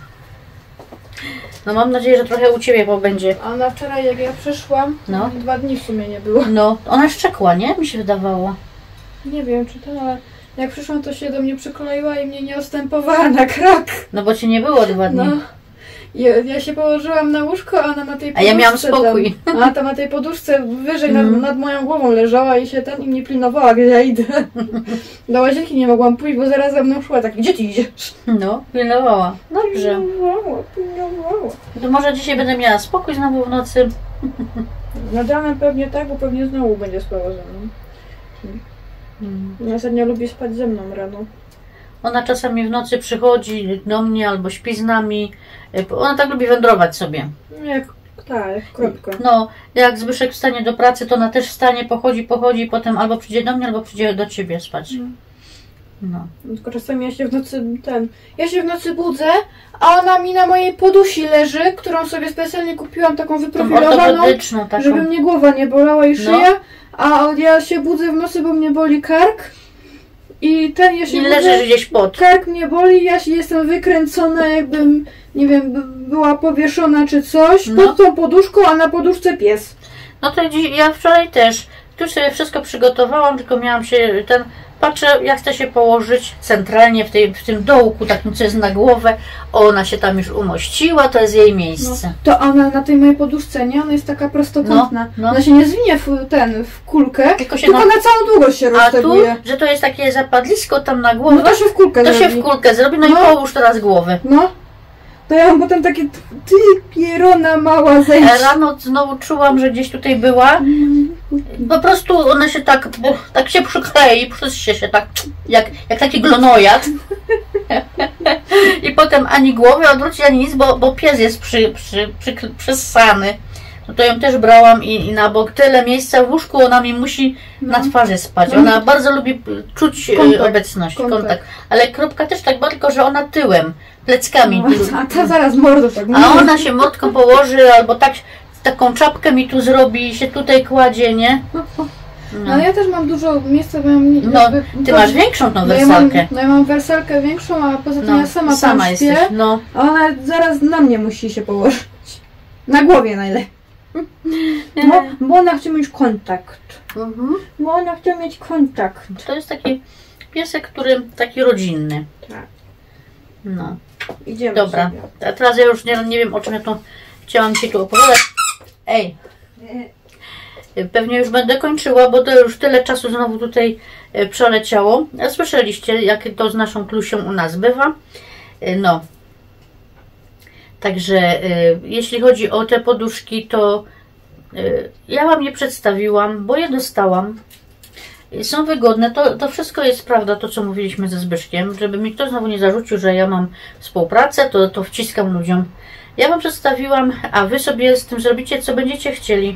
No mam nadzieję, że trochę u Ciebie pobędzie. A na wczoraj, jak ja przyszłam, No. dwa dni w sumie nie było. No, ona szczekła, nie? Mi się wydawało. Nie wiem, czy to, ale jak przyszłam, to się do mnie przykleiła i mnie nie ostępowała na krak. No bo Cię nie było dwa dni. No. Ja, ja się położyłam na łóżko, a ona na tej A poduszce. ja miałam spokój. Tam, a ta na tej poduszce wyżej Mm. nad, nad moją głową leżała i się ten i mnie pilnowała, gdzie ja idę. Do łazienki nie mogłam pójść, bo zaraz za mną szła tak, gdzie ty idziesz? No, pilnowała. Dobrze. Pilnowała, pilnowała. To może dzisiaj będę miała spokój znowu w nocy. Nad ranem pewnie tak, bo pewnie znowu będzie spała ze mną. Mm. Ja ostatnio lubi spać ze mną rano. Ona czasami w nocy przychodzi do mnie albo śpi z nami. Ona tak lubi wędrować sobie. Jak, tak, jak kropka. No, jak Zbyszek wstanie do pracy, to ona też wstanie, pochodzi, pochodzi, potem albo przyjdzie do mnie, albo przyjdzie do Ciebie spać. No. Tylko czasami ja się w nocy ten. Ja się w nocy budzę, a ona mi na mojej podusi leży, którą sobie specjalnie kupiłam, taką Tą wyprofilowaną, ortopedyczną taką. żeby mnie głowa nie bolała i No. szyja, a ja się budzę w nocy, bo mnie boli kark. I ten ja się I budzę, leżysz gdzieś pod. kark mnie boli, ja się jestem wykręcona, jakbym, nie wiem, by- była powieszona czy coś, No. pod tą poduszką, a na poduszce pies. No to dziś, ja wczoraj też. Tu sobie wszystko przygotowałam, tylko miałam się ten... Patrzę, jak chcę się położyć centralnie w, tej, w tym dołku, takim co jest na głowę. Ona się tam już umościła, to jest jej miejsce. No, to ona na tej mojej poduszce, nie? Ona jest taka prostokątna. No, no. Ona się nie zwinie w ten, w kulkę, Tylko się tylko na- na całą długość się A tu, rozteguje. że to jest takie zapadlisko tam na głowę, No to się w kulkę to się zrobi. w kulkę zrobi, no, No. i połóż teraz głowę. No. To ja mam potem takie, ty pierona mała, zejdź. E, Rano znowu czułam, że gdzieś tutaj była. Po prostu ona się tak, tak się przyklei, przyssie się tak, jak, jak taki glonojad. I potem ani głowy odwrócić, ani nic, bo, bo pies jest przy, przy, przy, przyssany. No to ją też brałam i, i na bok. Tyle miejsca w łóżku, ona mi musi No. na twarzy spać. No. Ona bardzo lubi czuć e, Kontakt. obecność, kontakt. Kontakt. Ale Kropka też tak, tylko że ona tyłem, pleckami. No, a ta zaraz mordo tak A ona się mordką położy albo tak, taką czapkę mi tu zrobi i się tutaj kładzie, nie? No ja też mam dużo miejsca, bo ja mam... No, ty masz większą tą wersalkę. No ja mam, no ja mam wersalkę większą, a poza tym No, ja sama, sama tam śpię, jesteś, no. a ona zaraz na mnie musi się położyć. Na głowie najlepiej. Bo, bo ona chce mieć kontakt. Mhm. Bo ona chce mieć kontakt. To jest taki piesek, który taki rodzinny. Tak. No. Idziemy Dobra, sobie. a teraz ja już nie, nie wiem, o czym ja tu chciałam Ci tu opowiadać. Ej, pewnie już będę kończyła, bo to już tyle czasu znowu tutaj e, przeleciało. A słyszeliście, jak to z naszą Klusią u nas bywa. E, no. Także e, jeśli chodzi o te poduszki, to e, ja Wam je przedstawiłam, bo je dostałam. Są wygodne, to, to wszystko jest prawda, to co mówiliśmy ze Zbyszkiem, żeby mi ktoś znowu nie zarzucił, że ja mam współpracę, to, to wciskam ludziom. Ja Wam przedstawiłam, a Wy sobie z tym zrobicie, co będziecie chcieli.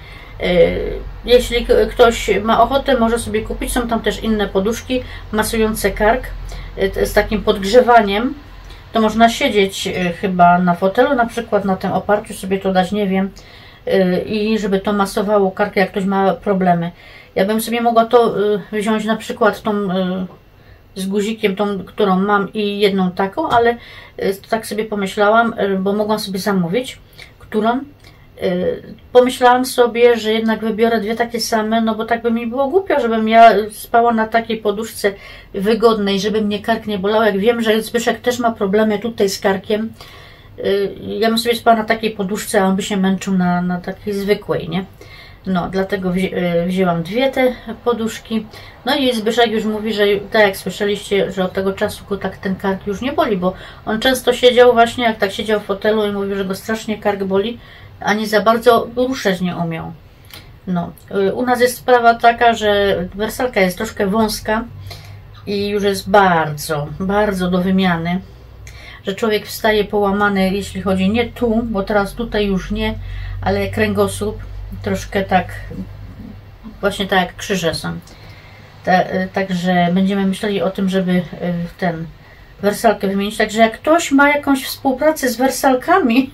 Jeśli ktoś ma ochotę, może sobie kupić, są tam też inne poduszki masujące kark z takim podgrzewaniem. To można siedzieć chyba na fotelu, na przykład na tym oparciu sobie to dać, nie wiem, i żeby to masowało kark, jak ktoś ma problemy. Ja bym sobie mogła to wziąć na przykład tą z guzikiem, tą, którą mam i jedną taką, ale tak sobie pomyślałam, bo mogłam sobie zamówić, którą pomyślałam sobie, że jednak wybiorę dwie takie same, no bo tak by mi było głupio, żebym ja spała na takiej poduszce wygodnej, żeby mnie kark nie bolał. Jak wiem, że Zbyszek też ma problemy tutaj z karkiem, ja bym sobie spała na takiej poduszce, a on by się męczył na, na takiej zwykłej, nie? No, dlatego wzi wzięłam dwie te poduszki. No i Zbyszek już mówi, że tak jak słyszeliście, że od tego czasu go tak ten kark już nie boli, bo on często siedział właśnie, jak tak siedział w fotelu i mówił, że go strasznie kark boli, ani za bardzo ruszać nie umiał. No, u nas jest sprawa taka, że wersalka jest troszkę wąska i już jest bardzo, bardzo do wymiany, że człowiek wstaje połamany, jeśli chodzi nie tu, bo teraz tutaj już nie, ale kręgosłup troszkę tak, właśnie tak jak krzyże są. Ta, także będziemy myśleli o tym, żeby ten wersalkę wymienić. Także jak ktoś ma jakąś współpracę z wersalkami,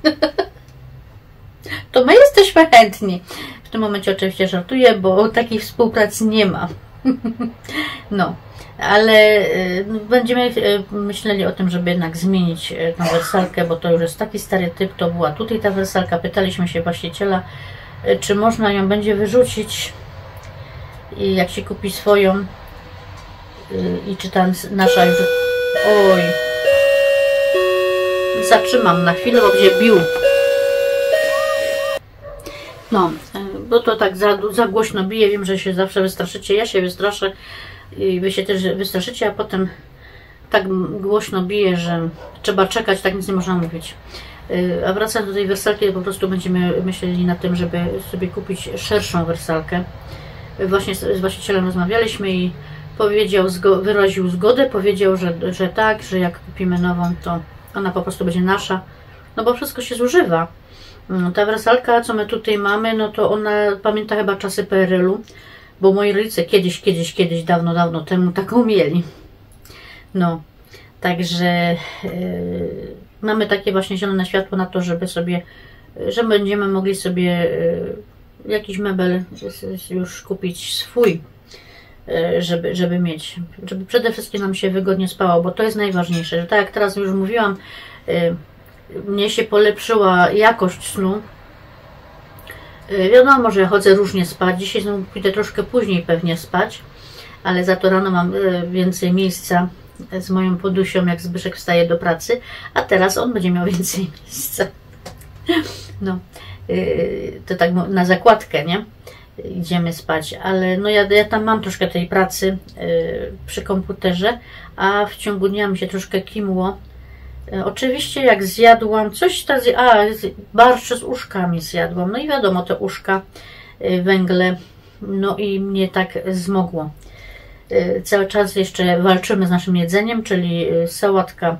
to my jesteśmy chętni. W tym momencie oczywiście żartuję, bo takiej współpracy nie ma. No, ale będziemy myśleli o tym, żeby jednak zmienić tą wersalkę, bo to już jest taki stary typ, to była tutaj ta wersalka. Pytaliśmy się właściciela, czy można ją będzie wyrzucić i jak się kupi swoją i czy ta nasza już... Oj, zatrzymam na chwilę, bo gdzie bił. No, bo to tak za, za głośno bije, wiem, że się zawsze wystraszycie, ja się wystraszę i wy się też wystraszycie, a potem tak głośno bije, że trzeba czekać, tak nic nie można mówić. A wracając do tej wersalki, po prostu będziemy myśleli nad tym, żeby sobie kupić szerszą wersalkę. Właśnie z właścicielem rozmawialiśmy i powiedział, wyraził zgodę, powiedział, że, że tak, że jak kupimy nową, to ona po prostu będzie nasza, no bo wszystko się zużywa. Ta wersalka, co my tutaj mamy, no to ona pamięta chyba czasy P R L u, bo moi rodzice kiedyś, kiedyś, kiedyś, dawno, dawno temu taką mieli. No, także yy, mamy takie właśnie zielone światło na to, żeby sobie, że będziemy mogli sobie yy, jakiś mebel już kupić swój, yy, żeby, żeby mieć, żeby przede wszystkim nam się wygodnie spało, bo to jest najważniejsze. Tak jak teraz już mówiłam, yy, mnie się polepszyła jakość snu. Wiadomo, że ja chodzę różnie spać. Dzisiaj znowu pójdę troszkę później pewnie spać, ale za to rano mam więcej miejsca z moją podusią, jak Zbyszek wstaje do pracy, a teraz on będzie miał więcej miejsca. No, to tak na zakładkę, nie? Idziemy spać, ale no ja, ja tam mam troszkę tej pracy przy komputerze, a w ciągu dnia mi się troszkę kimło. Oczywiście jak zjadłam coś, ta, a barszcz z uszkami zjadłam, no i wiadomo, te uszka, węgle, no i mnie tak zmogło. Cały czas jeszcze walczymy z naszym jedzeniem, czyli sałatka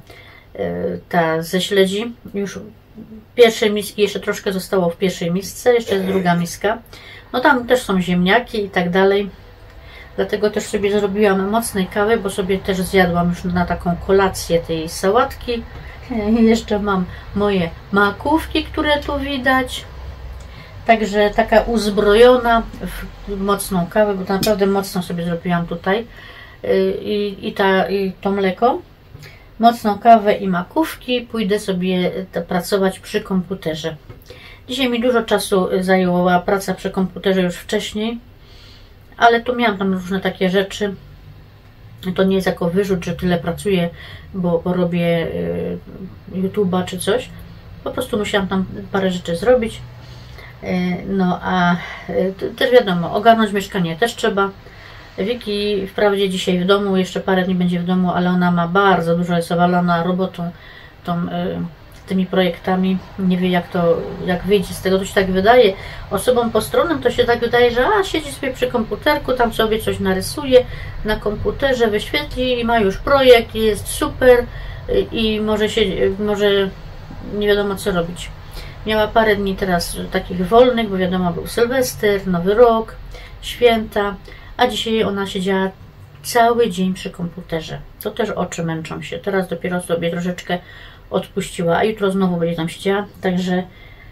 ta ze śledzi, już pierwszej miski jeszcze troszkę zostało w pierwszej misce, jeszcze jest druga miska, no tam też są ziemniaki i tak dalej. Dlatego też sobie zrobiłam mocnej kawy, bo sobie też zjadłam już na taką kolację tej sałatki. Jeszcze mam moje makówki, które tu widać. Także taka uzbrojona w mocną kawę, bo naprawdę mocno sobie zrobiłam tutaj i, i, ta, i to mleko. Mocną kawę i makówki. Pójdę sobie pracować przy komputerze. Dzisiaj mi dużo czasu zajęła praca przy komputerze już wcześniej, ale tu miałam tam różne takie rzeczy. To nie jest jako wyrzut, że tyle pracuję, bo, bo robię y, YouTube'a czy coś. Po prostu musiałam tam parę rzeczy zrobić. Y, no a y, też wiadomo, ogarnąć mieszkanie też trzeba. Wiki wprawdzie dzisiaj w domu, jeszcze parę dni będzie w domu, ale ona ma bardzo dużo, jest zawalona robotą, tą, y, tymi projektami. Nie wie jak to, jak wyjdzie z tego, to się tak wydaje. Osobom postronnym to się tak wydaje, że a, siedzi sobie przy komputerku, tam sobie coś narysuje na komputerze, wyświetli i ma już projekt, jest super y, i może się, może nie wiadomo co robić. Miała parę dni teraz takich wolnych, bo wiadomo, był Sylwester, Nowy Rok, święta, a dzisiaj ona siedziała cały dzień przy komputerze. To też oczy męczą się. Teraz dopiero sobie troszeczkę odpuściła, a jutro znowu będzie tam siedziała. Także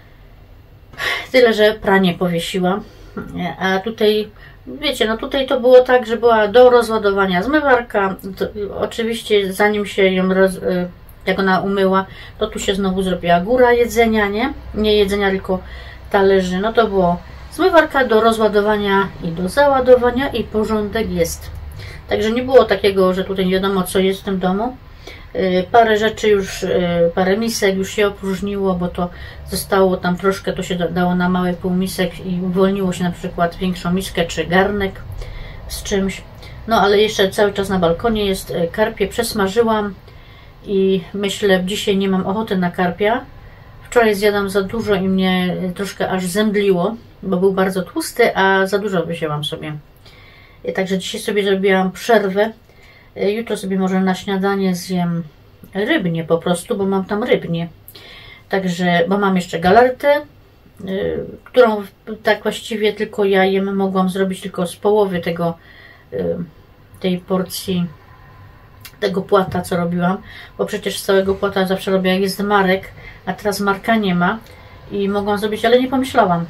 tyle, że pranie powiesiła. A tutaj, wiecie, no tutaj to było tak, że była do rozładowania zmywarka. To, oczywiście zanim się ją roz, jak ona umyła, to tu się znowu zrobiła góra jedzenia, nie? Nie jedzenia, tylko talerzy. No to było zmywarka do rozładowania i do załadowania i porządek jest. Także nie było takiego, że tutaj nie wiadomo co jest w tym domu. Parę rzeczy już, parę misek już się opróżniło, bo to zostało tam troszkę, to się dało na małe półmisek i uwolniło się na przykład większą miskę czy garnek z czymś. No ale jeszcze cały czas na balkonie jest karpie, przesmażyłam i myślę, dzisiaj nie mam ochoty na karpia. Wczoraj zjadłam za dużo i mnie troszkę aż zemdliło, bo był bardzo tłusty, a za dużo wzięłam sobie. I także dzisiaj sobie zrobiłam przerwę. Jutro sobie może na śniadanie zjem rybnie po prostu, bo mam tam rybnie. Także, bo mam jeszcze galaretę, yy, którą tak właściwie tylko ja jem, mogłam zrobić tylko z połowy tego, yy, tej porcji, tego płata, co robiłam, bo przecież z całego płata zawsze robię, jak jest marek, a teraz marka nie ma i mogłam zrobić, ale nie pomyślałam.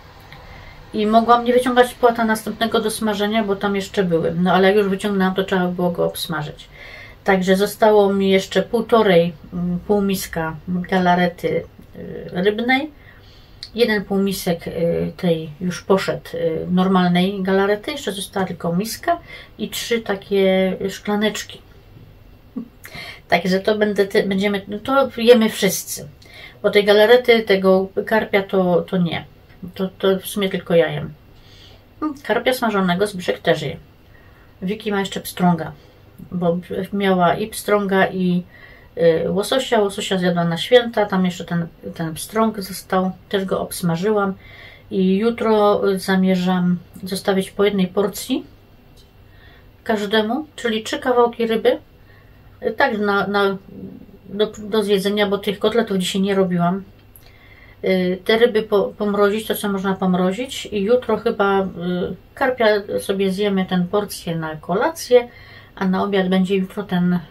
I mogłam nie wyciągać płata następnego do smażenia, bo tam jeszcze były. No ale jak już wyciągnęłam, to trzeba było go obsmażyć. Także zostało mi jeszcze półtorej półmiska galarety rybnej. Jeden półmisek tej już poszedł normalnej galarety. Jeszcze została tylko miska i trzy takie szklaneczki. Także to będę, będziemy, to jemy wszyscy. Bo tej galarety, tego karpia to, to nie. To, to w sumie tylko ja jem. Karpia smażonego Zbyszek też je. Wiki ma jeszcze pstrąga, bo miała i pstrąga i y, łososia. Łososia zjadła na święta, tam jeszcze ten, ten pstrąg został, też go obsmażyłam. I jutro zamierzam zostawić po jednej porcji każdemu, czyli trzy kawałki ryby. Tak na, na, do, do zjedzenia, bo tych kotletów dzisiaj nie robiłam. Te ryby po, pomrozić, to co można pomrozić i jutro chyba y, karpia sobie zjemy tę porcję na kolację, a na obiad będzie jutro ten y,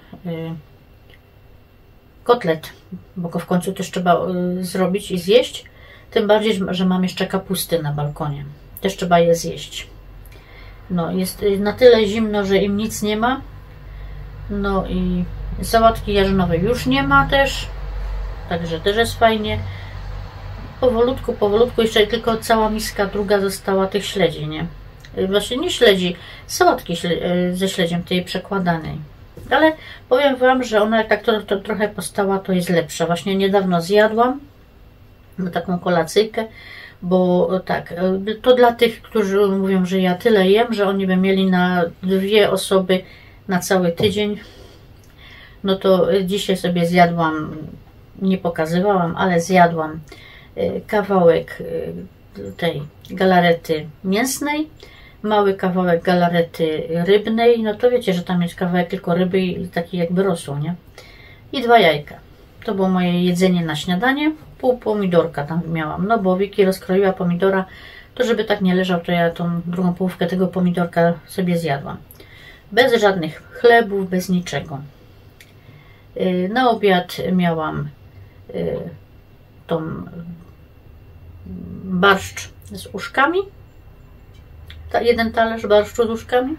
kotlet, bo go w końcu też trzeba y, zrobić i zjeść, tym bardziej, że mam jeszcze kapusty na balkonie, też trzeba je zjeść. No jest na tyle zimno, że im nic nie ma, no i sałatki jarzynowej już nie ma też, także też jest fajnie. Powolutku, powolutku, jeszcze tylko cała miska druga została tych śledzi, nie? Właśnie nie śledzi, sałatki ze śledziem tej przekładanej. Ale powiem Wam, że ona jak tak to, to trochę postała, to jest lepsza. Właśnie niedawno zjadłam taką kolacyjkę, bo tak, to dla tych, którzy mówią, że ja tyle jem, że oni by mieli na dwie osoby na cały tydzień. No to dzisiaj sobie zjadłam, nie pokazywałam, ale zjadłam kawałek tej galarety mięsnej, mały kawałek galarety rybnej, no to wiecie, że tam jest kawałek tylko ryby i taki jakby rosół, nie? I dwa jajka. To było moje jedzenie na śniadanie. Pół pomidorka tam miałam, no bo Wiki rozkroiła pomidora, to żeby tak nie leżał, to ja tą drugą połówkę tego pomidorka sobie zjadłam. Bez żadnych chlebów, bez niczego. Na obiad miałam tą barszcz z uszkami. Ta, jeden talerz barszczu z uszkami.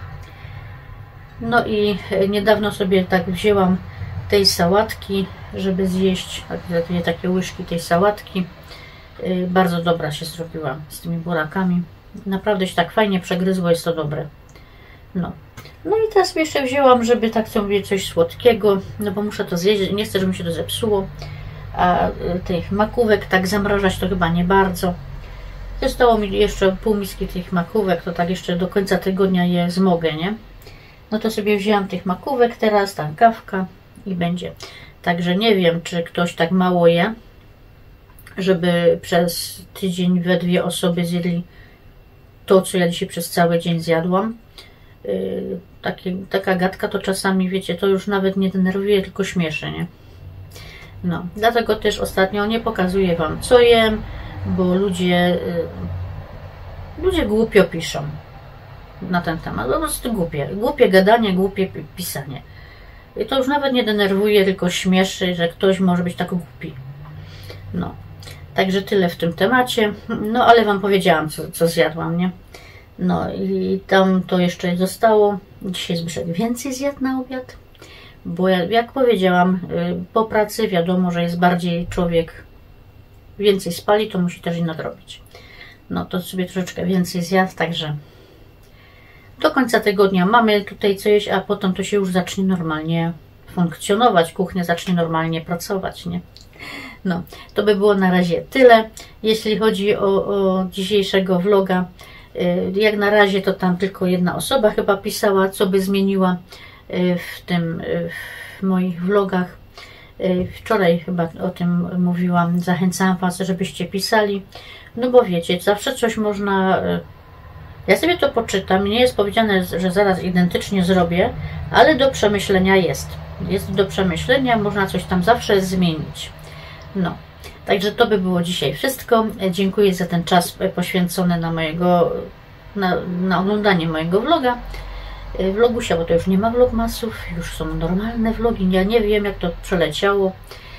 No i niedawno sobie tak wzięłam tej sałatki, żeby zjeść dwie takie łyżki tej sałatki. Bardzo dobra się zrobiła z tymi burakami. Naprawdę się tak fajnie przegryzło, jest to dobre. No. No i teraz jeszcze wzięłam, żeby tak sobie coś słodkiego, no bo muszę to zjeść, nie chcę, żeby mi się to zepsuło. A tych makówek tak zamrażać to chyba nie bardzo. Zostało mi jeszcze pół miski tych makówek, to tak jeszcze do końca tygodnia je zmogę, nie? No to sobie wzięłam tych makówek teraz, tam kawka i będzie. Także nie wiem, czy ktoś tak mało je, żeby przez tydzień we dwie osoby zjedli to, co ja dzisiaj przez cały dzień zjadłam. Yy, taki, taka gadka to czasami, wiecie, to już nawet nie denerwuje, tylko śmieszy, nie? No, dlatego też ostatnio nie pokazuję wam, co jem, bo ludzie yy, ludzie głupio piszą na ten temat, po prostu głupie, głupie gadanie, głupie pisanie. I to już nawet nie denerwuje, tylko śmieszy, że ktoś może być tak głupi. No, także tyle w tym temacie, no ale wam powiedziałam, co, co zjadłam, nie? No i tam to jeszcze zostało. Dzisiaj Zbyszek więcej zjadł na obiad, bo jak powiedziałam, po pracy wiadomo, że jest bardziej człowiek więcej spali, to musi też i nadrobić. No to sobie troszeczkę więcej zjadł, także do końca tygodnia mamy tutaj co jeść, a potem to się już zacznie normalnie funkcjonować, kuchnia zacznie normalnie pracować, nie? No, to by było na razie tyle, jeśli chodzi o, o dzisiejszego vloga. Jak na razie to tam tylko jedna osoba chyba pisała, co by zmieniła w tym, w moich vlogach. Wczoraj chyba o tym mówiłam, zachęcałam was, żebyście pisali, no bo wiecie, zawsze coś można, ja sobie to poczytam, nie jest powiedziane, że zaraz identycznie zrobię, ale do przemyślenia jest, jest do przemyślenia, można coś tam zawsze zmienić. No, także to by było dzisiaj wszystko. Dziękuję za ten czas poświęcony na mojego, na, na oglądanie mojego vloga. Vlogusia, bo to już nie ma vlogmasów, już są normalne vlogi, ja nie wiem, jak to przeleciało.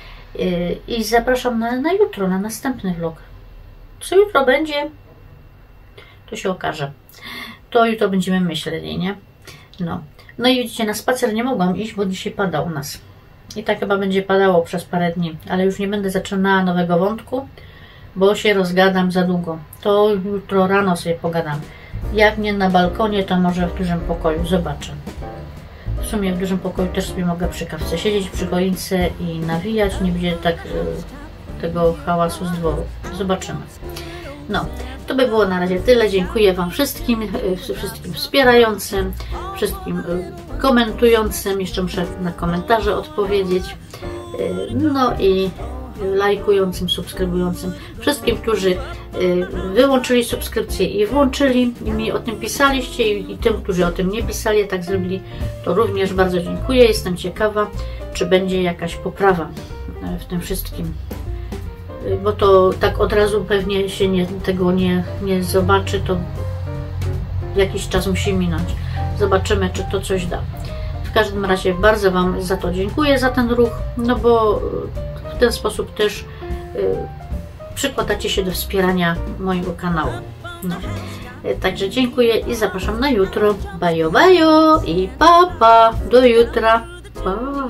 I zapraszam na, na jutro, na następny vlog. Co jutro będzie, to się okaże. To jutro będziemy myśleli, nie? No, no i widzicie, na spacer nie mogłam iść, bo dzisiaj pada u nas. I tak chyba będzie padało przez parę dni, ale już nie będę zaczynała nowego wątku, bo się rozgadam za długo. To jutro rano sobie pogadam. Jak nie na balkonie, to może w dużym pokoju. Zobaczę. W sumie w dużym pokoju też sobie mogę przy kawce siedzieć, przy choince i nawijać. Nie będzie tak y, tego hałasu z dworu. Zobaczymy. No, to by było na razie tyle. Dziękuję wam wszystkim, y, wszystkim wspierającym, wszystkim y, komentującym. Jeszcze muszę na komentarze odpowiedzieć. Y, no i lajkującym, subskrybującym, wszystkim, którzy wyłączyli subskrypcję i włączyli i mi o tym pisaliście i tym, którzy o tym nie pisali, tak zrobili, to również bardzo dziękuję. Jestem ciekawa, czy będzie jakaś poprawa w tym wszystkim, bo to tak od razu pewnie się nie, tego nie, nie zobaczy, to jakiś czas musi minąć. Zobaczymy, czy to coś da. W każdym razie bardzo wam za to dziękuję, za ten ruch, no bo w ten sposób też y, przykładacie się do wspierania mojego kanału. No. Y, także dziękuję i zapraszam na jutro. Bajo, bajo i pa, pa. Do jutra. Pa.